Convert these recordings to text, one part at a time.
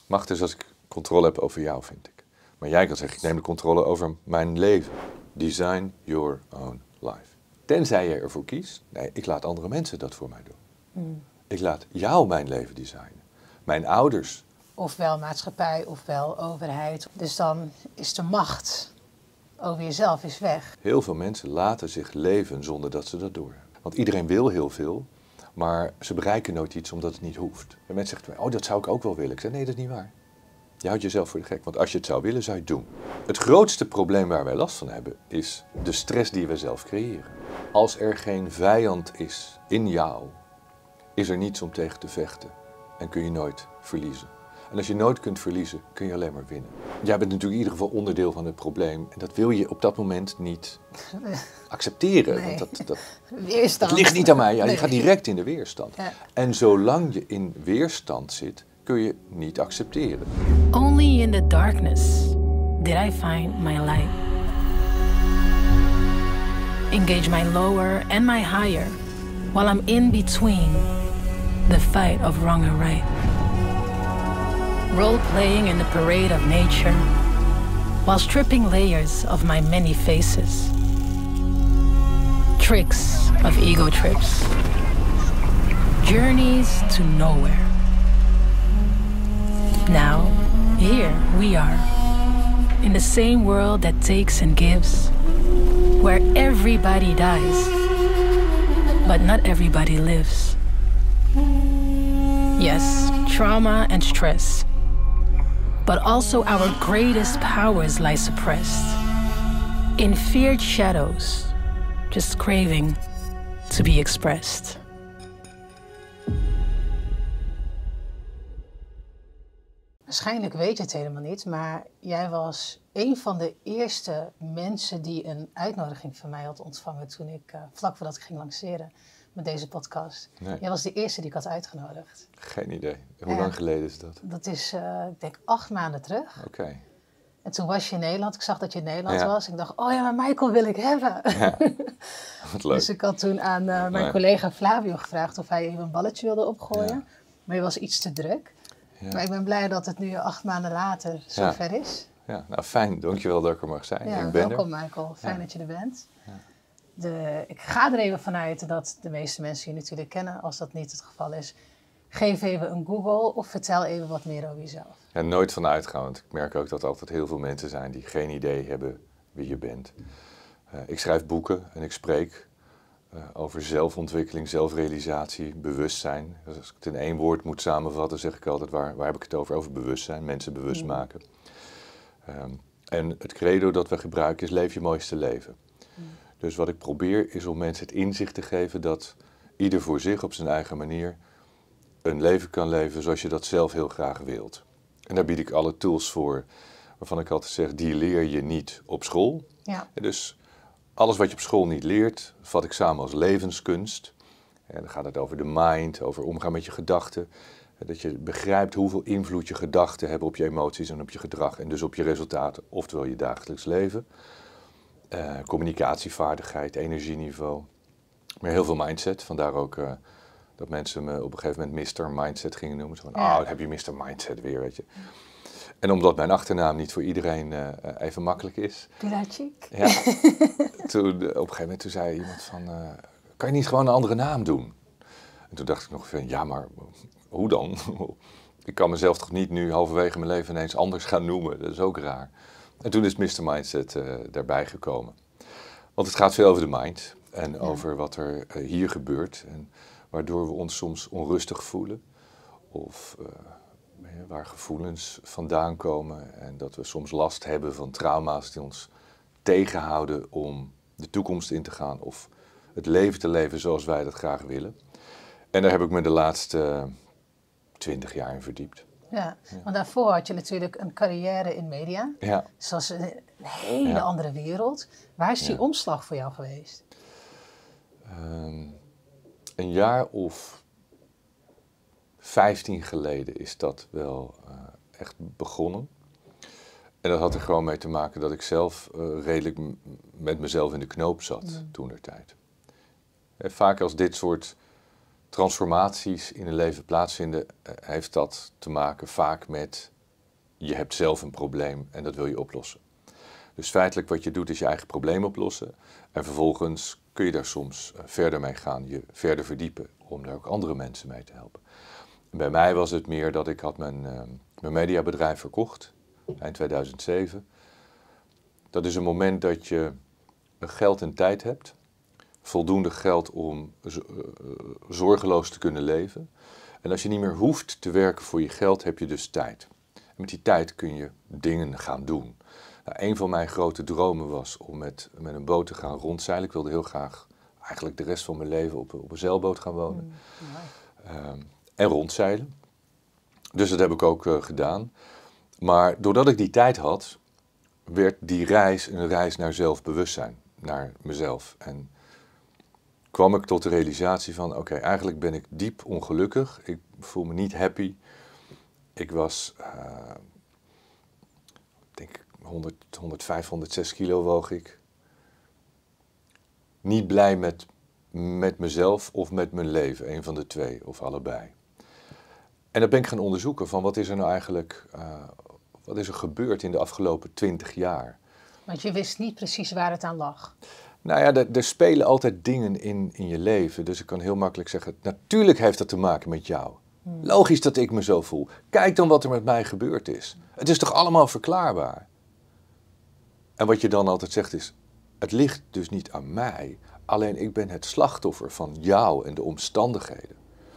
Macht is als ik controle heb over jou, vind ik. Maar jij kan zeggen, ik neem de controle over mijn leven. Design your own life. Tenzij je ervoor kiest, nee, ik laat andere mensen dat voor mij doen. Ik laat jou mijn leven designen. Mijn ouders. Ofwel maatschappij, ofwel overheid. Dus dan is de macht over jezelf is weg. Heel veel mensen laten zich leven zonder dat ze dat doorhebben. Want iedereen wil heel veel, maar ze bereiken nooit iets omdat het niet hoeft. En mensen zeggen, oh, dat zou ik ook wel willen. Ik zeg, nee, dat is niet waar. Je houdt jezelf voor de gek, want als je het zou willen, zou je het doen. Het grootste probleem waar wij last van hebben, is de stress die we zelf creëren. Als er geen vijand is in jou, is er niets om tegen te vechten en kun je nooit verliezen. En als je nooit kunt verliezen, kun je alleen maar winnen. Jij bent natuurlijk in ieder geval onderdeel van het probleem en dat wil je op dat moment niet accepteren. Nee. Want Weerstand. het ligt niet aan mij, ja, Nee. je gaat direct in de weerstand. Ja. En zolang je in weerstand zit, kun je niet accepteren. Only in the darkness did I find my light. Engage my lower and my higher while I'm in between the fight of wrong and right. Role-playing in the parade of nature while stripping layers of my many faces. Tricks of ego trips. Journeys to nowhere. Now, here we are, in the same world that takes and gives, where everybody dies, but not everybody lives. Yes, trauma and stress, but also our greatest powers lie suppressed, in feared shadows, just craving to be expressed. Waarschijnlijk weet je het helemaal niet, maar jij was een van de eerste mensen die een uitnodiging van mij had ontvangen toen ik, vlak voordat ik ging lanceren met deze podcast. Nee. Jij was de eerste die ik had uitgenodigd. Geen idee. Hoe Ja. lang geleden is dat? Dat is, ik denk 8 maanden terug. Oké. En toen was je in Nederland. Ik zag dat je in Nederland Ja. was. Ik dacht, oh ja, maar Michael wil ik hebben. Ja. Wat leuk. Dus ik had toen aan mijn Nee. collega Flavio gevraagd of hij even een balletje wilde opgooien. Ja. Maar je was iets te druk. Ja. Maar ik ben blij dat het nu 8 maanden later zover is. Ja, nou fijn. Dankjewel dat ik er mag zijn. Ja, ik ben welkom er. Michael. Fijn dat je er bent. Ja. Ik ga er even vanuit dat de meeste mensen je natuurlijk kennen. Als dat niet het geval is, geef even een Google of vertel even wat meer over jezelf. Ja, nooit van uitgaan, want ik merk ook dat er altijd heel veel mensen zijn die geen idee hebben wie je bent. Ik schrijf boeken en ik spreek over zelfontwikkeling, zelfrealisatie, bewustzijn. Dus als ik het in 1 woord moet samenvatten, zeg ik altijd, waar heb ik het over? Over bewustzijn, mensen bewust maken. En het credo dat we gebruiken is leef je mooiste leven. Dus wat ik probeer is om mensen het inzicht te geven dat ieder voor zich op zijn eigen manier een leven kan leven zoals je dat zelf heel graag wilt. En daar bied ik alle tools voor, waarvan ik altijd zeg, die leer je niet op school. Ja. En dus alles wat je op school niet leert, vat ik samen als levenskunst. En dan gaat het over de mind, over omgaan met je gedachten. Dat je begrijpt hoeveel invloed je gedachten hebben op je emoties en op je gedrag. En dus op je resultaten, oftewel je dagelijks leven. Communicatievaardigheid, energieniveau. Maar heel veel mindset, vandaar ook dat mensen me op een gegeven moment Mr. Mindset gingen noemen. Zo van, dan heb je Mr. Mindset weer, weet je. En omdat mijn achternaam niet voor iedereen even makkelijk is. Pilacic? Ja, toen, op een gegeven moment toen zei iemand van, kan je niet gewoon een andere naam doen? En toen dacht ik nog van, ja, maar hoe dan? Ik kan mezelf toch niet nu halverwege mijn leven ineens anders gaan noemen? Dat is ook raar. En toen is Mr. Mindset daarbij gekomen. Want het gaat veel over de mind en over wat er hier gebeurt. En waardoor we ons soms onrustig voelen. Of waar gevoelens vandaan komen. En dat we soms last hebben van trauma's die ons tegenhouden om de toekomst in te gaan. Of het leven te leven zoals wij dat graag willen. En daar heb ik me de laatste 20 jaar in verdiept. Ja, want daarvoor had je natuurlijk een carrière in media. Ja. Dus dat is een hele andere wereld. Waar is die omslag voor jou geweest? Een jaar of 15 geleden is dat wel echt begonnen. En dat had er gewoon mee te maken dat ik zelf redelijk met mezelf in de knoop zat toentertijd. Vaak als dit soort transformaties in een leven plaatsvinden, heeft dat te maken vaak met je hebt zelf een probleem en dat wil je oplossen. Dus feitelijk wat je doet is je eigen probleem oplossen. En vervolgens kun je daar soms verder mee gaan, je verder verdiepen om daar ook andere mensen mee te helpen. En bij mij was het meer dat ik had mijn mediabedrijf verkocht, eind 2007. Dat is een moment dat je geld en tijd hebt, voldoende geld om zorgeloos te kunnen leven. En als je niet meer hoeft te werken voor je geld, heb je dus tijd. En met die tijd kun je dingen gaan doen. Nou, een van mijn grote dromen was om met een boot te gaan rondzeilen. Ik wilde heel graag eigenlijk de rest van mijn leven op een zeilboot gaan wonen. En rondzeilen. Dus dat heb ik ook gedaan. Maar doordat ik die tijd had, werd die reis een reis naar zelfbewustzijn. Naar mezelf. En kwam ik tot de realisatie van, oké, eigenlijk ben ik diep ongelukkig. Ik voel me niet happy. Ik was, denk ik, 105, 106 kilo woog ik. Niet blij met mezelf of met mijn leven, een van de twee of allebei. En dan ben ik gaan onderzoeken van wat is er nou eigenlijk, wat is er gebeurd in de afgelopen 20 jaar. Want je wist niet precies waar het aan lag. Nou ja, er spelen altijd dingen in je leven. Dus ik kan heel makkelijk zeggen, natuurlijk heeft dat te maken met jou. Logisch dat ik me zo voel. Kijk dan wat er met mij gebeurd is. Het is toch allemaal verklaarbaar? En wat je dan altijd zegt is, het ligt dus niet aan mij. Alleen ik ben het slachtoffer van jou en de omstandigheden.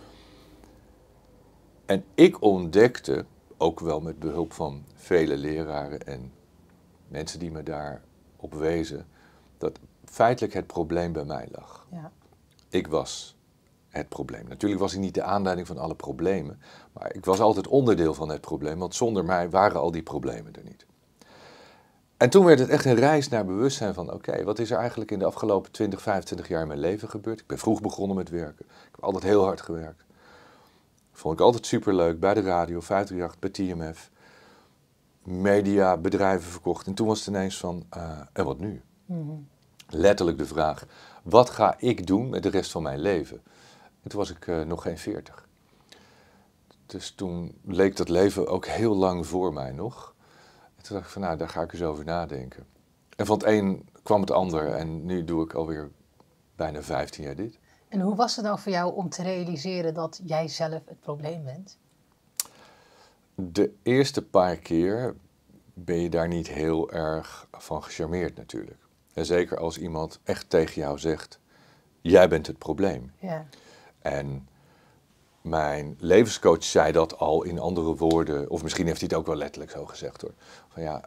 En ik ontdekte, ook wel met behulp van vele leraren en mensen die me daarop wezen, dat feitelijk het probleem bij mij lag. Ja. Ik was het probleem. Natuurlijk was ik niet de aanleiding van alle problemen, maar ik was altijd onderdeel van het probleem, want zonder mij waren al die problemen er niet. En toen werd het echt een reis naar bewustzijn van, oké, wat is er eigenlijk in de afgelopen 20, 25 jaar in mijn leven gebeurd? Ik ben vroeg begonnen met werken. Ik heb altijd heel hard gewerkt. Vond ik altijd superleuk, bij de radio, 538, bij TMF. Media, bedrijven verkocht. En toen was het ineens van, en wat nu? Letterlijk de vraag, wat ga ik doen met de rest van mijn leven? En toen was ik nog geen 40. Dus toen leek dat leven ook heel lang voor mij nog. En toen dacht ik van, nou, daar ga ik eens over nadenken. En van het een kwam het ander en nu doe ik alweer bijna 15 jaar dit. En hoe was het nou voor jou om te realiseren dat jij zelf het probleem bent? De eerste paar keer ben je daar niet heel erg van gecharmeerd natuurlijk. En zeker als iemand echt tegen jou zegt, jij bent het probleem. Ja. En mijn levenscoach zei dat al in andere woorden, of misschien heeft hij het ook wel letterlijk zo gezegd hoor. Van ja,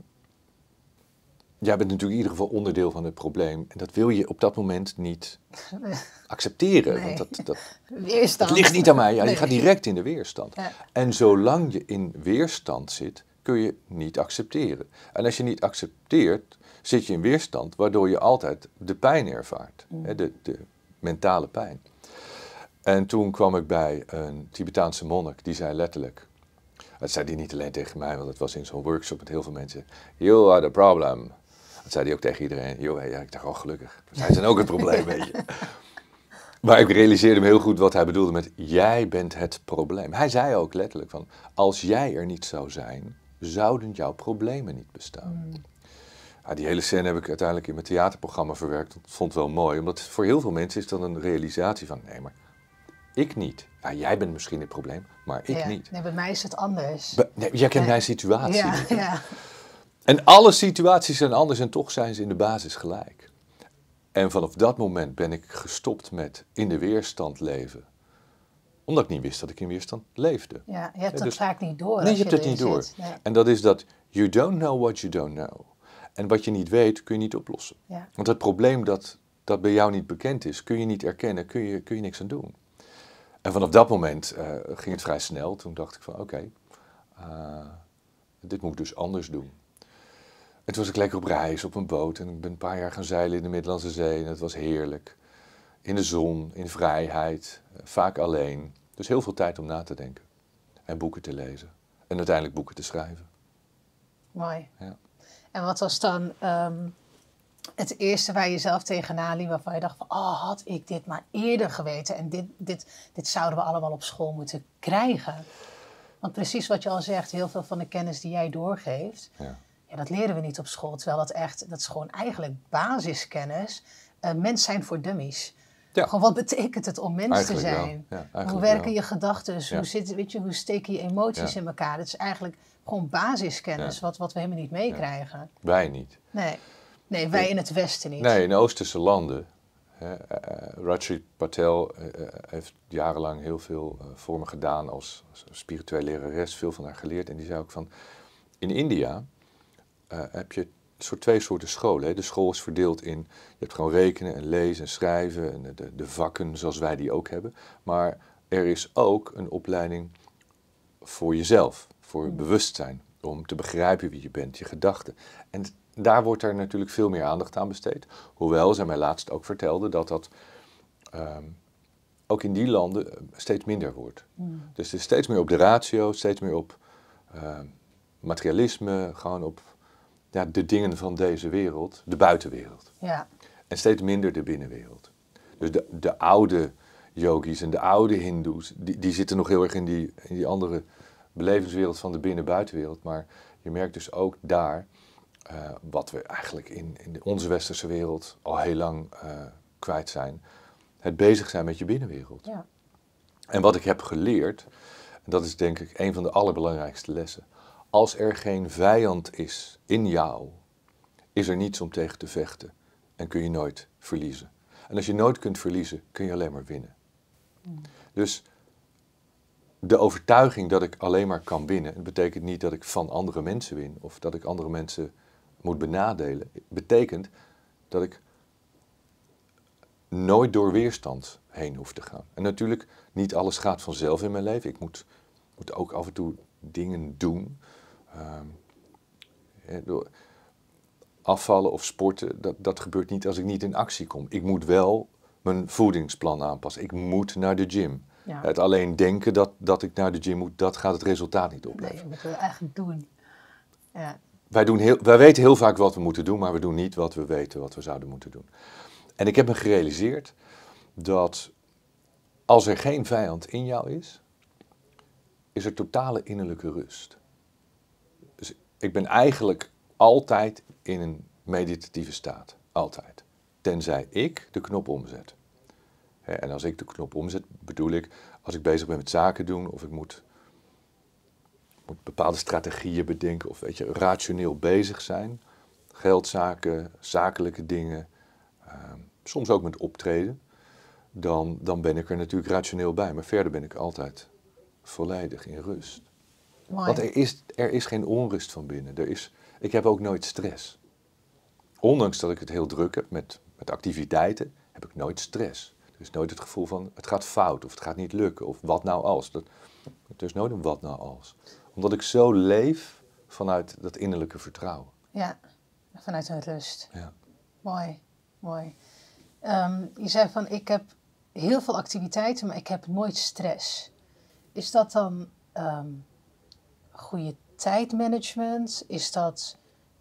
jij bent natuurlijk in ieder geval onderdeel van het probleem. En dat wil je op dat moment niet accepteren. Nee. Want Weerstand. het ligt niet aan mij. Ja, Nee. je gaat direct in de weerstand. Ja. En zolang je in weerstand zit, kun je niet accepteren. En als je niet accepteert, zit je in weerstand, waardoor je altijd de pijn ervaart. Hè, de mentale pijn. En toen kwam ik bij een Tibetaanse monnik, die zei letterlijk, dat zei hij niet alleen tegen mij, want het was in zo'n workshop met heel veel mensen, you are the problem. Dat zei hij ook tegen iedereen. Ja, ik dacht, oh gelukkig, zij zijn ook het probleem, weet je. Maar ik realiseerde me heel goed wat hij bedoelde met, jij bent het probleem. Hij zei ook letterlijk van, als jij er niet zou zijn, zouden jouw problemen niet bestaan. Ja, die hele scène heb ik uiteindelijk in mijn theaterprogramma verwerkt. Dat vond ik wel mooi, omdat voor heel veel mensen is dat een realisatie van, nee, maar ik niet. Ja, jij bent misschien het probleem, maar ik niet. Nee, bij mij is het anders. Nee, jij kent mijn situatie Ja, niet. ja. En alle situaties zijn anders en toch zijn ze in de basis gelijk. En vanaf dat moment ben ik gestopt met in de weerstand leven. Omdat ik niet wist dat ik in weerstand leefde. Ja, je hebt het dus- vaak niet door. Nee, als je hebt het erin niet door. zit. Nee. En dat is dat you don't know what you don't know. En wat je niet weet, kun je niet oplossen. Ja. Want het probleem dat bij jou niet bekend is, kun je niet erkennen, kun je niks aan doen. En vanaf dat moment ging het vrij snel. Toen dacht ik van oké, dit moet ik dus anders doen. En toen was ik lekker op reis, op een boot. En ik ben een paar jaar gaan zeilen in de Middellandse Zee. En het was heerlijk. In de zon, in vrijheid, vaak alleen. Dus heel veel tijd om na te denken. En boeken te lezen. En uiteindelijk boeken te schrijven. Mooi. Ja. En wat was dan het eerste waar je zelf tegenaan liep, waarvan je dacht van, oh, had ik dit maar eerder geweten en dit zouden we allemaal op school moeten krijgen? Want precies wat je al zegt, heel veel van de kennis die jij doorgeeft, ja, dat leren we niet op school. Terwijl dat is gewoon eigenlijk basiskennis. Mens zijn voor dummies. Ja. Gewoon wat betekent het om mens te zijn? Ja, hoe werken je gedachten? Hoe steken je emoties in elkaar? Het is eigenlijk gewoon basiskennis wat we helemaal niet meekrijgen. Ja. Wij niet. Nee, wij in het Westen niet. Nee, in de Oosterse landen. Rajat Patel heeft jarenlang heel veel voor me gedaan als spirituele lerares, veel van haar geleerd. En die zei ook van, in India heb je twee soorten scholen. Hè. De school is verdeeld in, je hebt gewoon rekenen en lezen en schrijven en de vakken zoals wij die ook hebben. Maar er is ook een opleiding voor jezelf, voor bewustzijn, om te begrijpen wie je bent, je gedachten. En daar wordt er natuurlijk veel meer aandacht aan besteed. Hoewel, zij mij laatst ook vertelde, dat ook in die landen steeds minder wordt. Dus het is steeds meer op de ratio, steeds meer op materialisme, gewoon op de dingen van deze wereld, de buitenwereld. Ja. En steeds minder de binnenwereld. Dus de oude yogis en de oude hindoes, die zitten nog heel erg in die andere belevingswereld van de binnen-buitenwereld. Maar je merkt dus ook daar, wat we eigenlijk in onze westerse wereld al heel lang kwijt zijn, het bezig zijn met je binnenwereld. Ja. En wat ik heb geleerd, en dat is denk ik een van de allerbelangrijkste lessen. Als er geen vijand is in jou, is er niets om tegen te vechten en kun je nooit verliezen. En als je nooit kunt verliezen, kun je alleen maar winnen. Dus de overtuiging dat ik alleen maar kan winnen, het betekent niet dat ik van andere mensen win of dat ik andere mensen moet benadelen. Het betekent dat ik nooit door weerstand heen hoef te gaan. En natuurlijk, niet alles gaat vanzelf in mijn leven. Ik moet ook af en toe dingen doen. Afvallen of sporten, dat gebeurt niet als ik niet in actie kom. Ik moet wel mijn voedingsplan aanpassen. Ik moet naar de gym. Ja. Het alleen denken dat ik naar de gym moet, dat gaat het resultaat niet opleveren. Nee, dat moeten we eigenlijk doen. Ja. Wij weten heel vaak wat we moeten doen, maar we doen niet wat we weten wat we zouden moeten doen. En ik heb me gerealiseerd dat als er geen vijand in jou is er totale innerlijke rust. Dus ik ben eigenlijk altijd in een meditatieve staat. Altijd. Tenzij ik de knop omzet. En als ik de knop omzet, bedoel ik als ik bezig ben met zaken doen of ik moet bepaalde strategieën bedenken of rationeel bezig zijn. Geldzaken, zakelijke dingen, soms ook met optreden. Dan ben ik er natuurlijk rationeel bij. Maar verder ben ik altijd volledig in rust. Mooi. Want er is geen onrust van binnen. Ik heb ook nooit stress. Ondanks dat ik het heel druk heb met activiteiten, heb ik nooit stress. Er is nooit het gevoel van het gaat fout of het gaat niet lukken of wat nou als. Er is nooit een wat nou als. Omdat ik zo leef vanuit dat innerlijke vertrouwen. Ja, vanuit een rust. Ja. Mooi. Je zei van ik heb heel veel activiteiten, maar ik heb nooit stress. Is dat dan goede tijdmanagement? Is dat...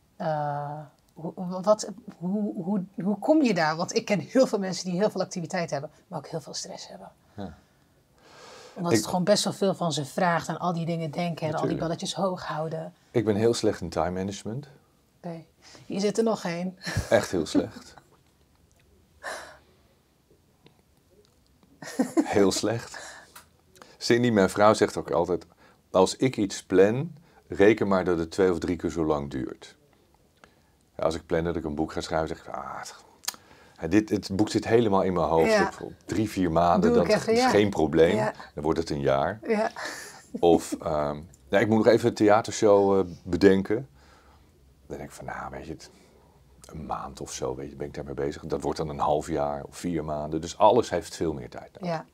Hoe kom je daar? Want ik ken heel veel mensen die heel veel activiteit hebben, maar ook heel veel stress hebben. Ja. Omdat het gewoon best wel veel van ze vraagt en al die dingen denken en al die balletjes hoog houden. Ik ben heel slecht in time management. Okay. Hier zit er nog één. Echt heel slecht. Heel slecht. Cindy, mijn vrouw, zegt ook altijd, als ik iets plan, reken maar dat het 2 of 3 keer zo lang duurt. Ja, als ik plan dat ik een boek ga schrijven, zeg ik, dit boek zit helemaal in mijn hoofd. Ja. Op 3-4 maanden, dat is geen probleem. Ja. Dan wordt het een jaar. Ja. Of, ik moet nog even een theatershow bedenken. Dan denk ik van, weet je, een maand of zo, ben ik daarmee bezig. Dat wordt dan een half jaar of 4 maanden. Dus alles heeft veel meer tijd nodig. Ja.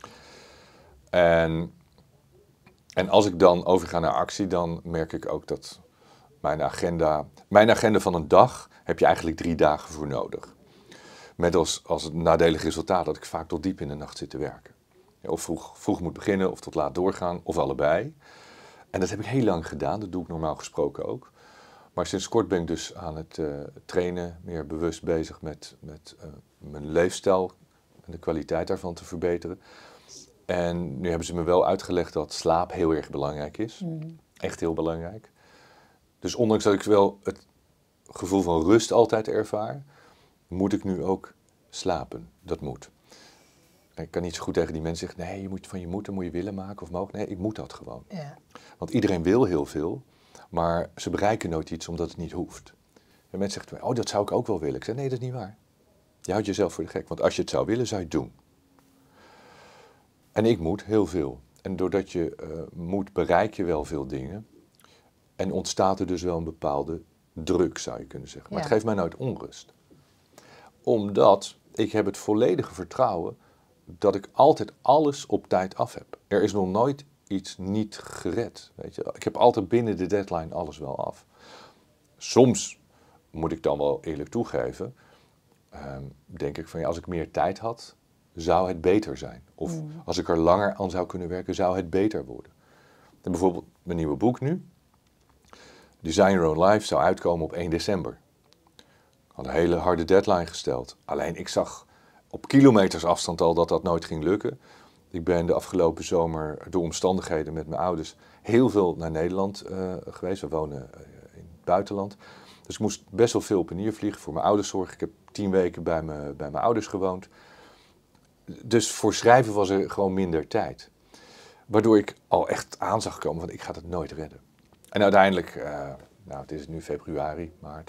En als ik dan overga naar actie, dan merk ik ook dat mijn agenda van een dag heb je eigenlijk 3 dagen voor nodig. Met als het nadelig resultaat dat ik vaak tot diep in de nacht zit te werken. Ja, of vroeg moet beginnen of tot laat doorgaan, of allebei. En dat heb ik heel lang gedaan, dat doe ik normaal gesproken ook. Maar sinds kort ben ik dus aan het trainen, meer bewust bezig met mijn leefstijl en de kwaliteit daarvan te verbeteren. En nu hebben ze me wel uitgelegd dat slaap heel erg belangrijk is. Echt heel belangrijk. Dus ondanks dat ik wel het gevoel van rust altijd ervaar, moet ik nu ook slapen. Dat moet. Ik kan niet zo goed tegen die mensen zeggen, nee, je moet van je moeten, moet je willen maken of mogen. Nee, ik moet dat gewoon. Ja. Want iedereen wil heel veel, maar ze bereiken nooit iets omdat het niet hoeft. En mensen zeggen, oh, dat zou ik ook wel willen. Ik zeg, nee, dat is niet waar. Je houdt jezelf voor de gek, want als je het zou willen, zou je het doen. En ik moet heel veel. En doordat je moet, bereik je wel veel dingen. En ontstaat er dus wel een bepaalde druk, zou je kunnen zeggen. Maar het geeft mij nooit onrust. Omdat ik heb het volledige vertrouwen dat ik altijd alles op tijd af heb. Er is nog nooit iets niet gered. Weet je? Ik heb altijd binnen de deadline alles wel af. Soms moet ik dan wel eerlijk toegeven, denk ik van ja, als ik meer tijd had, zou het beter zijn. Of als ik er langer aan zou kunnen werken, zou het beter worden. En bijvoorbeeld mijn nieuwe boek nu, Design Your Own Life, zou uitkomen op 1 december. Ik had een hele harde deadline gesteld. Alleen ik zag op kilometers afstand al dat dat nooit ging lukken. Ik ben de afgelopen zomer door omstandigheden met mijn ouders heel veel naar Nederland geweest. We wonen in het buitenland. Dus ik moest best wel veel op en neer vliegen voor mijn ouders zorgen. Ik heb 10 weken bij mijn ouders gewoond. Dus voor schrijven was er gewoon minder tijd. Waardoor ik al echt aan zag komen van ik ga het nooit redden. En uiteindelijk, het is nu februari, maart,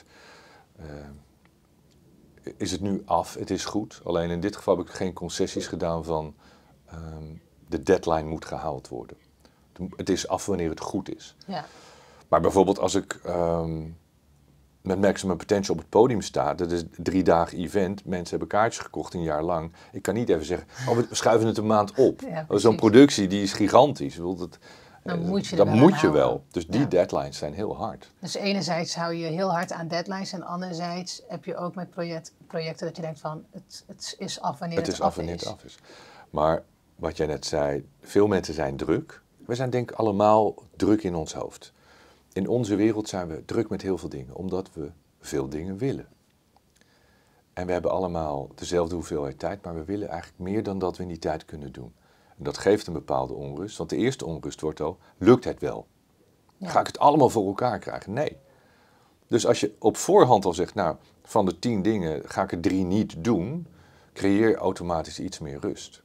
is het nu af. Het is goed. Alleen in dit geval heb ik geen concessies gedaan van de deadline moet gehaald worden. Het is af wanneer het goed is. Ja. Maar bijvoorbeeld als ik met Maximum Potential op het podium sta, dat is een 3-dagen event, mensen hebben kaartjes gekocht een jaar lang. Ik kan niet even zeggen, we schuiven het een maand op. Ja, zo'n productie die is gigantisch. Dan moet je dat er moet je aan wel. houden. Dus die deadlines zijn heel hard. Dus enerzijds hou je heel hard aan deadlines en anderzijds heb je ook met projecten dat je denkt van het is af wanneer het af is. Maar wat jij net zei, veel mensen zijn druk. We zijn denk ik allemaal druk in ons hoofd. In onze wereld zijn we druk met heel veel dingen, omdat we veel dingen willen. En we hebben allemaal dezelfde hoeveelheid tijd, maar we willen eigenlijk meer dan dat we in die tijd kunnen doen. En dat geeft een bepaalde onrust, want de eerste onrust wordt al, lukt het wel? Ja. Ga ik het allemaal voor elkaar krijgen? Nee. Dus als je op voorhand al zegt, nou, van de 10 dingen ga ik er 3 niet doen, creëer je automatisch iets meer rust.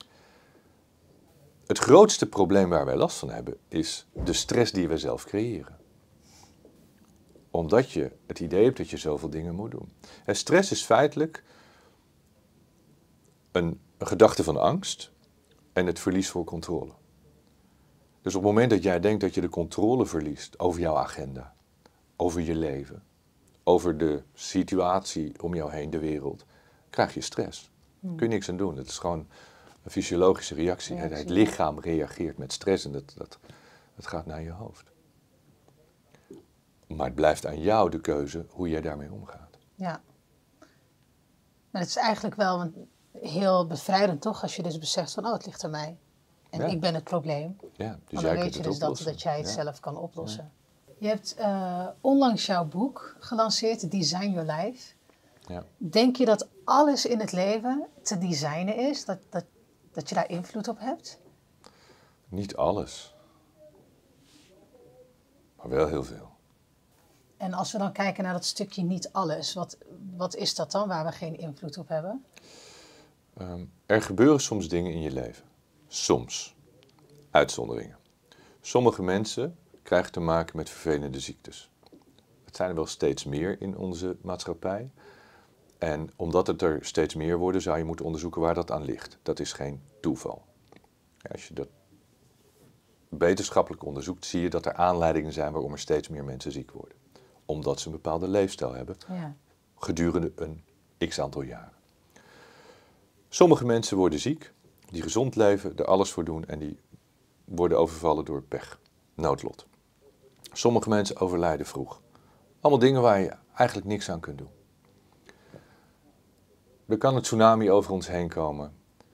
Het grootste probleem waar wij last van hebben, is de stress die we zelf creëren. Omdat je het idee hebt dat je zoveel dingen moet doen. En stress is feitelijk een gedachte van angst en het verlies voor controle. Dus op het moment dat jij denkt dat je de controle verliest over jouw agenda, over je leven, over de situatie om jou heen, de wereld, krijg je stress. Daar kun je niks aan doen. Het is gewoon een fysiologische reactie. Het lichaam reageert met stress en dat gaat naar je hoofd. Maar het blijft aan jou de keuze hoe jij daarmee omgaat. Ja. Maar het is eigenlijk wel heel bevrijdend toch, als je dus beseft van het ligt aan mij. En ik ben het probleem. Ja, dus dan jij weet kunt je het dus oplossen. dat jij het zelf kan oplossen. Ja. Je hebt onlangs jouw boek gelanceerd, Design Your Life. Ja. Denk je dat alles in het leven te designen is? Dat je daar invloed op hebt? Niet alles. Maar wel heel veel. En als we dan kijken naar dat stukje niet alles, wat is dat dan waar we geen invloed op hebben? Er gebeuren soms dingen in je leven. Soms. Uitzonderingen. Sommige mensen krijgen te maken met vervelende ziektes. Het zijn er wel steeds meer in onze maatschappij. En omdat het er steeds meer worden, zou je moeten onderzoeken waar dat aan ligt. Dat is geen toeval. Als je dat wetenschappelijk onderzoekt, zie je dat er aanleidingen zijn waarom er steeds meer mensen ziek worden. Omdat ze een bepaalde leefstijl hebben, gedurende een x-aantal jaren. Sommige mensen worden ziek, die gezond leven, er alles voor doen en die worden overvallen door pech, noodlot. Sommige mensen overlijden vroeg. Allemaal dingen waar je eigenlijk niks aan kunt doen. Er kan een tsunami over ons heen komen.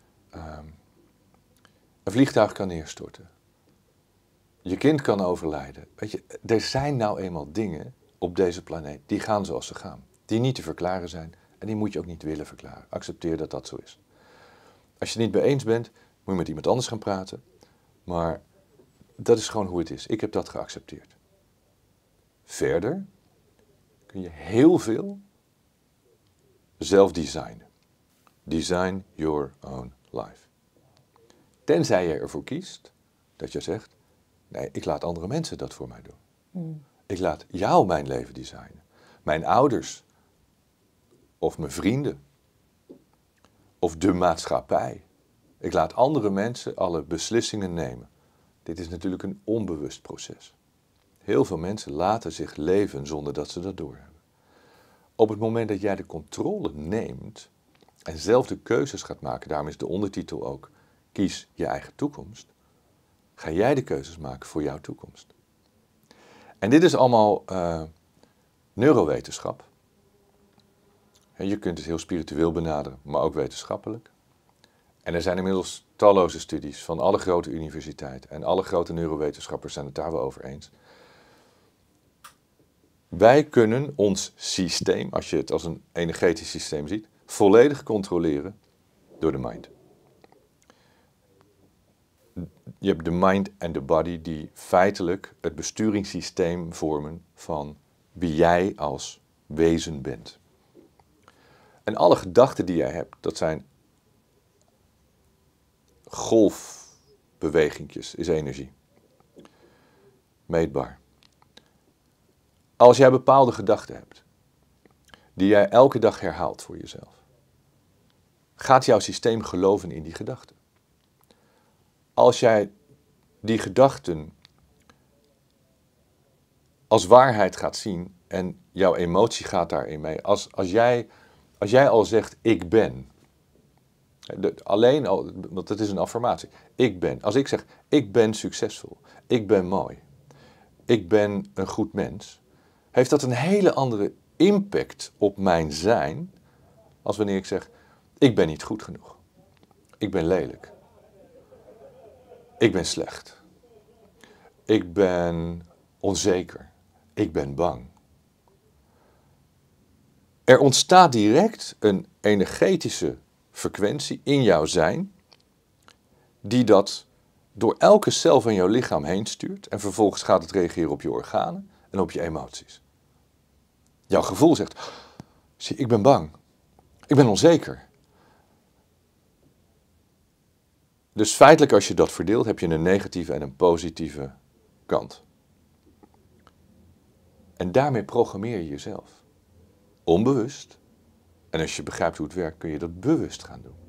Een vliegtuig kan neerstorten. Je kind kan overlijden. Weet je, er zijn nou eenmaal dingen op deze planeet die gaan zoals ze gaan. Die niet te verklaren zijn en die moet je ook niet willen verklaren. Accepteer dat dat zo is. Als je het niet mee eens bent, Moet je met iemand anders gaan praten. Maar dat is gewoon hoe het is. Ik heb dat geaccepteerd. Verder kun je heel veel zelf designen. Design your own life. Tenzij je ervoor kiest dat je zegt, nee, ik laat andere mensen dat voor mij doen. Ik laat jou mijn leven designen. Mijn ouders. Of mijn vrienden. Of de maatschappij. Ik laat andere mensen alle beslissingen nemen. Dit is natuurlijk een onbewust proces. Heel veel mensen laten zich leven zonder dat ze dat doorhebben. Op het moment dat jij de controle neemt en zelf de keuzes gaat maken, daarom is de ondertitel ook, kies je eigen toekomst, ga jij de keuzes maken voor jouw toekomst. En dit is allemaal neurowetenschap. En je kunt het heel spiritueel benaderen, maar ook wetenschappelijk. En er zijn inmiddels talloze studies van alle grote universiteiten en alle grote neurowetenschappers zijn het daar wel over eens. Wij kunnen ons systeem, als je het als een energetisch systeem ziet, volledig controleren door de mind. Je hebt de mind en de body die feitelijk het besturingssysteem vormen van wie jij als wezen bent. En alle gedachten die jij hebt, dat zijn golfbewegingjes, is energie. Meetbaar. Als jij bepaalde gedachten hebt, die jij elke dag herhaalt voor jezelf, gaat jouw systeem geloven in die gedachten. Als jij die gedachten als waarheid gaat zien en jouw emotie gaat daarin mee, als jij al zegt, ik ben, alleen al, want het is een affirmatie, ik ben. Als ik zeg, ik ben succesvol, ik ben mooi, ik ben een goed mens, heeft dat een hele andere impact op mijn zijn, als wanneer ik zeg, ik ben niet goed genoeg, ik ben lelijk, ik ben slecht, ik ben onzeker, ik ben bang. Er ontstaat direct een energetische frequentie in jouw zijn, die dat door elke cel van jouw lichaam heen stuurt en vervolgens gaat het reageren op je organen en op je emoties. Jouw gevoel zegt, zie, ik ben bang, ik ben onzeker. Dus feitelijk als je dat verdeelt, heb je een negatieve en een positieve kant. En daarmee programmeer je jezelf. Onbewust. En als je begrijpt hoe het werkt, kun je dat bewust gaan doen.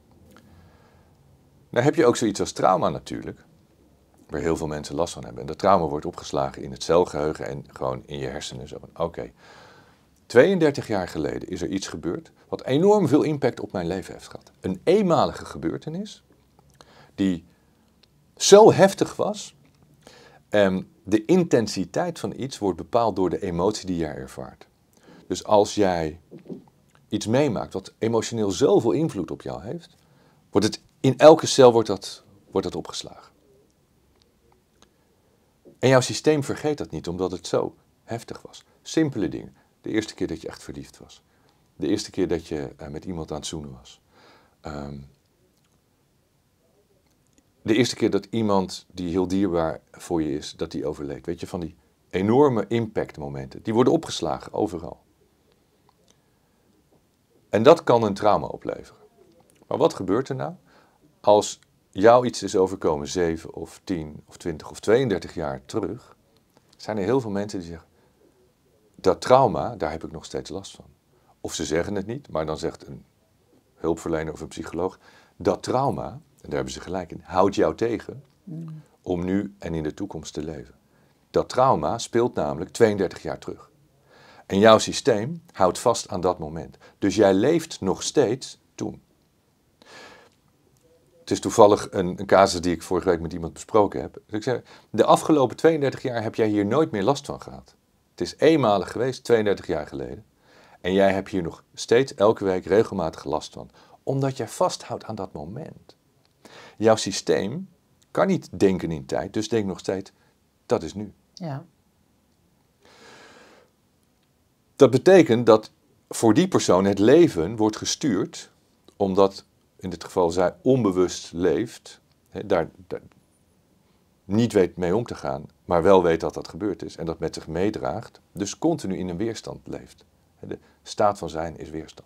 Nou heb je ook zoiets als trauma natuurlijk, waar heel veel mensen last van hebben. En dat trauma wordt opgeslagen in het celgeheugen en gewoon in je hersenen. Zo. Oké. 32 jaar geleden is er iets gebeurd wat enorm veel impact op mijn leven heeft gehad. Een eenmalige gebeurtenis die zo heftig was. En de intensiteit van iets wordt bepaald door de emotie die jij ervaart. Dus als jij iets meemaakt wat emotioneel zoveel invloed op jou heeft, wordt het in elke cel wordt dat opgeslagen. En jouw systeem vergeet dat niet, omdat het zo heftig was. Simpele dingen. De eerste keer dat je echt verliefd was. De eerste keer dat je met iemand aan het zoenen was. De eerste keer dat iemand die heel dierbaar voor je is, dat die overleed. Weet je, van die enorme impactmomenten. Die worden opgeslagen overal. En dat kan een trauma opleveren. Maar wat gebeurt er nou als jou iets is overkomen 7 of 10 of 20 of 32 jaar terug? Zijn er heel veel mensen die zeggen, dat trauma, daar heb ik nog steeds last van. Of ze zeggen het niet, maar dan zegt een hulpverlener of een psycholoog, dat trauma, en daar hebben ze gelijk in, houdt jou tegen om nu en in de toekomst te leven. Dat trauma speelt namelijk 32 jaar terug. En jouw systeem houdt vast aan dat moment. Dus jij leeft nog steeds toen. Het is toevallig een casus die ik vorige week met iemand besproken heb. Dus ik zeg, de afgelopen 32 jaar heb jij hier nooit meer last van gehad. Het is eenmalig geweest, 32 jaar geleden. En jij hebt hier nog steeds elke week regelmatig last van. Omdat jij vasthoudt aan dat moment. Jouw systeem kan niet denken in tijd, dus denk nog steeds, dat is nu. Ja. Dat betekent dat voor die persoon het leven wordt gestuurd, omdat in dit geval zij onbewust leeft, daar niet weet mee om te gaan, maar wel weet dat dat gebeurd is en dat met zich meedraagt, dus continu in een weerstand leeft. De staat van zijn is weerstand.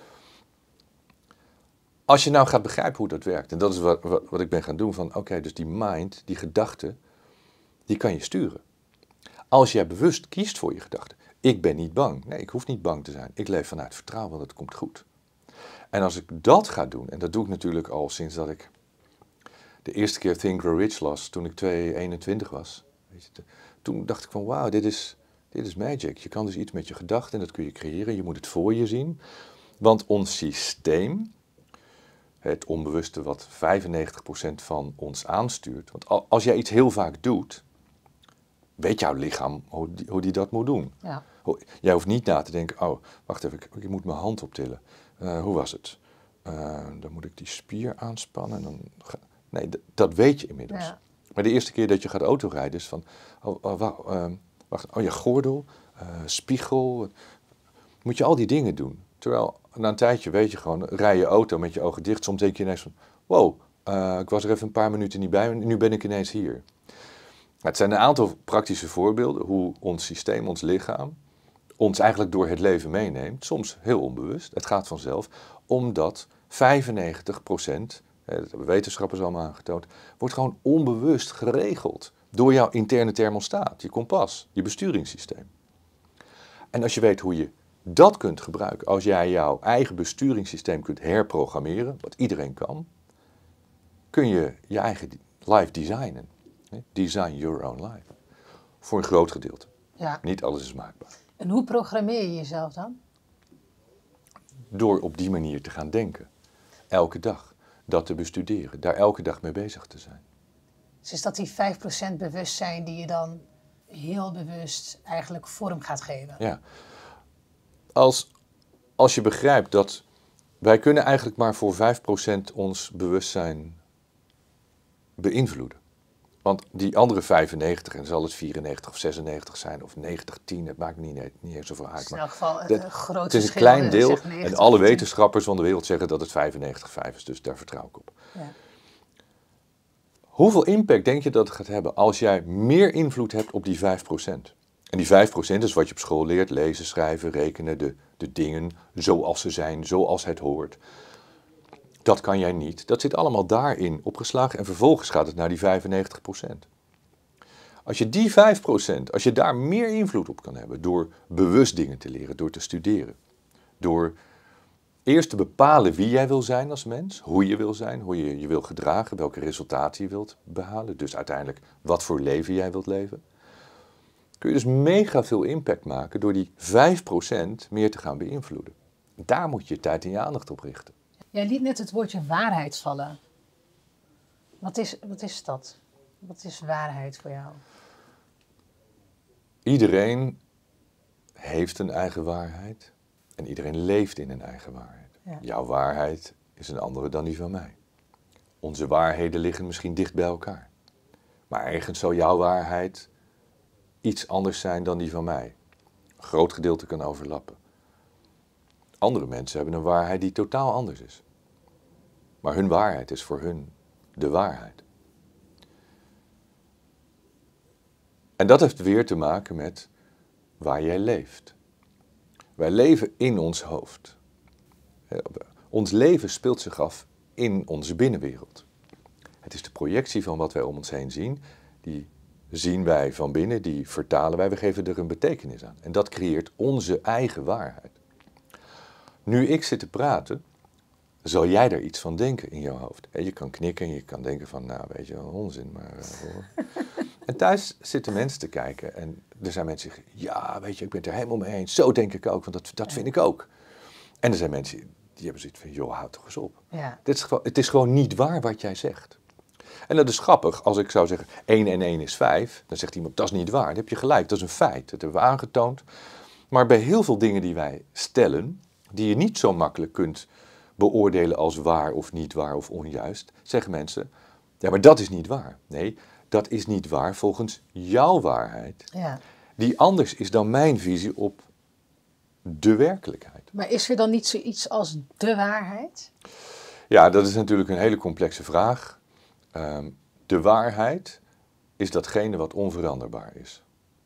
Als je nou gaat begrijpen hoe dat werkt, en dat is wat ik ben gaan doen, van oké, dus die mind, die gedachte, die kan je sturen. Als jij bewust kiest voor je gedachte, ik ben niet bang, nee, ik hoef niet bang te zijn, ik leef vanuit vertrouwen, want het komt goed. En als ik dat ga doen, en dat doe ik natuurlijk al sinds dat ik de eerste keer Think Grow Rich las, toen ik 21 was. Weet je, toen dacht ik van wauw, dit is magic. Je kan dus iets met je gedachten en dat kun je creëren. Je moet het voor je zien. Want ons systeem, het onbewuste wat 95% van ons aanstuurt. Want als jij iets heel vaak doet, weet jouw lichaam hoe die dat moet doen. Ja. Jij hoeft niet na te denken, oh, wacht even, ik moet mijn hand optillen. Hoe was het? Dan moet ik die spier aanspannen. En dan nee, dat weet je inmiddels. Ja. Maar de eerste keer dat je gaat autorijden is van, wacht, je gordel, spiegel. Moet je al die dingen doen. Terwijl na een tijdje weet je gewoon, rij je auto met je ogen dicht. Soms denk je ineens van, wow, ik was er even een paar minuten niet bij, nu ben ik ineens hier. Het zijn een aantal praktische voorbeelden hoe ons systeem, ons lichaam, ons eigenlijk door het leven meeneemt. Soms heel onbewust, het gaat vanzelf, omdat 95%, dat hebben wetenschappers allemaal aangetoond, wordt gewoon onbewust geregeld door jouw interne thermostaat, je kompas, je besturingssysteem. En als je weet hoe je dat kunt gebruiken, als jij jouw eigen besturingssysteem kunt herprogrammeren, wat iedereen kan, kun je je eigen life designen. Design your own life. Voor een groot gedeelte. Ja. Niet alles is maakbaar. En hoe programmeer je jezelf dan? Door op die manier te gaan denken. Elke dag. Dat te bestuderen. Daar elke dag mee bezig te zijn. Dus is dat die 5% bewustzijn die je dan heel bewust eigenlijk vorm gaat geven? Ja. Als je begrijpt dat wij kunnen eigenlijk maar voor 5% ons bewustzijn beïnvloeden. Want die andere 95, en zal het 94 of 96 zijn, of 90, 10, het maakt niet eens zoveel uit. In elk geval een groot het is een klein deel en alle wetenschappers van de wereld zeggen dat het 95,5 is, dus daar vertrouw ik op. Ja. Hoeveel impact denk je dat het gaat hebben als jij meer invloed hebt op die 5%? En die 5% is wat je op school leert, lezen, schrijven, rekenen, de dingen zoals ze zijn, zoals het hoort. Dat kan jij niet. Dat zit allemaal daarin opgeslagen en vervolgens gaat het naar die 95%. Als je die 5%, als je daar meer invloed op kan hebben door bewust dingen te leren, door te studeren, door eerst te bepalen wie jij wil zijn als mens, hoe je wil zijn, hoe je je wil gedragen, welke resultaten je wilt behalen, dus uiteindelijk wat voor leven jij wilt leven, kun je dus mega veel impact maken door die 5% meer te gaan beïnvloeden. Daar moet je je tijd en je aandacht op richten. Jij liet net het woordje waarheid vallen. Wat is dat? Wat is waarheid voor jou? Iedereen heeft een eigen waarheid en iedereen leeft in een eigen waarheid. Ja. Jouw waarheid is een andere dan die van mij. Onze waarheden liggen misschien dicht bij elkaar. Maar ergens zal jouw waarheid iets anders zijn dan die van mij. Een groot gedeelte kan overlappen. Andere mensen hebben een waarheid die totaal anders is. Maar hun waarheid is voor hun de waarheid. En dat heeft weer te maken met waar jij leeft. Wij leven in ons hoofd. Ons leven speelt zich af in onze binnenwereld. Het is de projectie van wat wij om ons heen zien. Die zien wij van binnen, die vertalen wij, we geven er een betekenis aan. En dat creëert onze eigen waarheid. Nu ik zit te praten, zal jij daar iets van denken in jouw hoofd. Je kan knikken en je kan denken van, nou weet je wel, onzin, maar... En thuis zitten mensen te kijken en er zijn mensen die zeggen, ja weet je, ik ben het er helemaal mee eens. Zo denk ik ook, want dat vind ik ook. En er zijn mensen die hebben zoiets van, joh, houd toch eens op. Ja. Het is gewoon niet waar wat jij zegt. En dat is grappig, als ik zou zeggen 1 en 1 is 5, dan zegt iemand, dat is niet waar. Dan heb je gelijk, dat is een feit, dat hebben we aangetoond. Maar bij heel veel dingen die wij stellen, die je niet zo makkelijk kunt beoordelen als waar of niet waar of onjuist, zeggen mensen, ja maar dat is niet waar. Nee, dat is niet waar volgens jouw waarheid, ja. Die anders is dan mijn visie op de werkelijkheid. Maar is er dan niet zoiets als de waarheid? Ja, dat is natuurlijk een hele complexe vraag. De waarheid is datgene wat onveranderbaar is.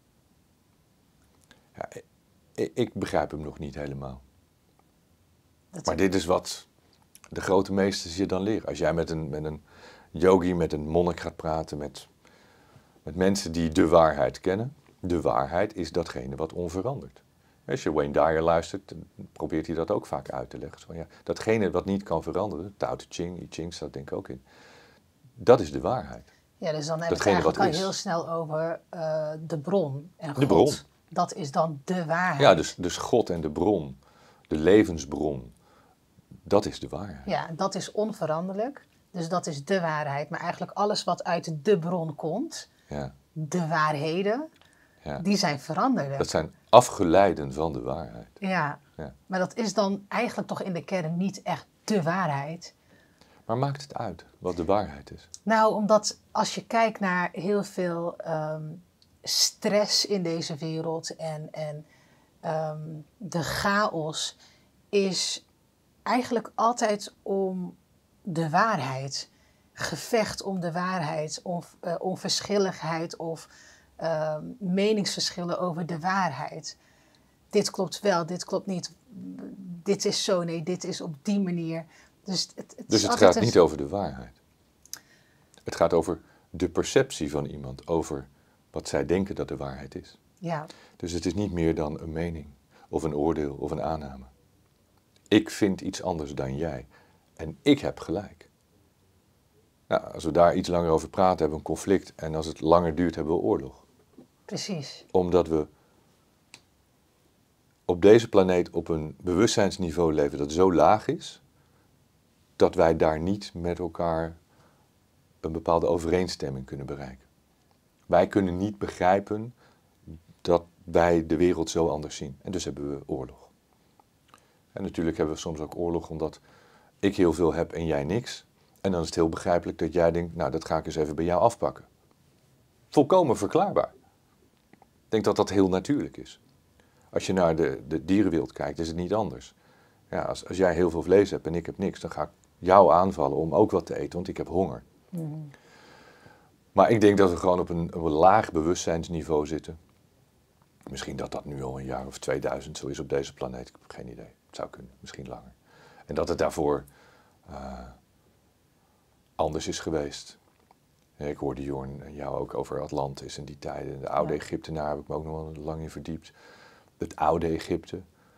Ja, ik begrijp hem nog niet helemaal. Maar dit is wat de grote meesters je dan leren. Als jij met een yogi, met een monnik gaat praten, met mensen die de waarheid kennen. De waarheid is datgene wat onverandert. Als je Wayne Dyer luistert, dan probeert hij dat ook vaak uit te leggen. Zo, ja, datgene wat niet kan veranderen, Tao Te Ching, I Ching staat denk ik ook in. Dat is de waarheid. Ja, dus dan hebben we het eigenlijk al heel snel over de bron. En de bron. Dat is dan de waarheid. Ja, dus God en de bron, de levensbron, dat is de waarheid. Ja, dat is onveranderlijk. Dus dat is de waarheid. Maar eigenlijk alles wat uit de bron komt, ja. De waarheden, die zijn veranderlijk. Dat zijn afgeleiden van de waarheid. Ja, maar dat is dan eigenlijk toch in de kern niet echt de waarheid. Maar maakt het uit wat de waarheid is? Nou, omdat als je kijkt naar heel veel stress in deze wereld en de chaos, is eigenlijk altijd om de waarheid. Gevecht om de waarheid, onverschilligheid of meningsverschillen over de waarheid. Dit klopt wel, dit klopt niet. Dit is zo, nee, dit is op die manier. Dus het gaat niet over de waarheid. Het gaat over de perceptie van iemand, over wat zij denken dat de waarheid is. Ja. Dus het is niet meer dan een mening, of een oordeel, of een aanname. Ik vind iets anders dan jij. En ik heb gelijk. Nou, als we daar iets langer over praten, hebben we een conflict. En als het langer duurt, hebben we oorlog. Precies. Omdat we op deze planeet op een bewustzijnsniveau leven dat zo laag is, dat wij daar niet met elkaar een bepaalde overeenstemming kunnen bereiken. Wij kunnen niet begrijpen dat wij de wereld zo anders zien. En dus hebben we oorlog. En natuurlijk hebben we soms ook oorlog omdat ik heel veel heb en jij niks. En dan is het heel begrijpelijk dat jij denkt, nou, dat ga ik eens even bij jou afpakken. Volkomen verklaarbaar. Ik denk dat dat heel natuurlijk is. Als je naar de dierenwereld kijkt, is het niet anders. Ja, als jij heel veel vlees hebt en ik heb niks, dan ga ik jou aanvallen om ook wat te eten, want ik heb honger. Mm. Maar ik denk dat we gewoon op een laag bewustzijnsniveau zitten. Misschien dat dat nu al een jaar of 2000 zo is op deze planeet. Ik heb geen idee. Het zou kunnen, misschien langer. En dat het daarvoor anders is geweest. Ja, ik hoorde Jorn en jou ook over Atlantis en die tijden. De oude Egyptenaar heb ik me ook nog wel lang in verdiept. Het oude Egypte,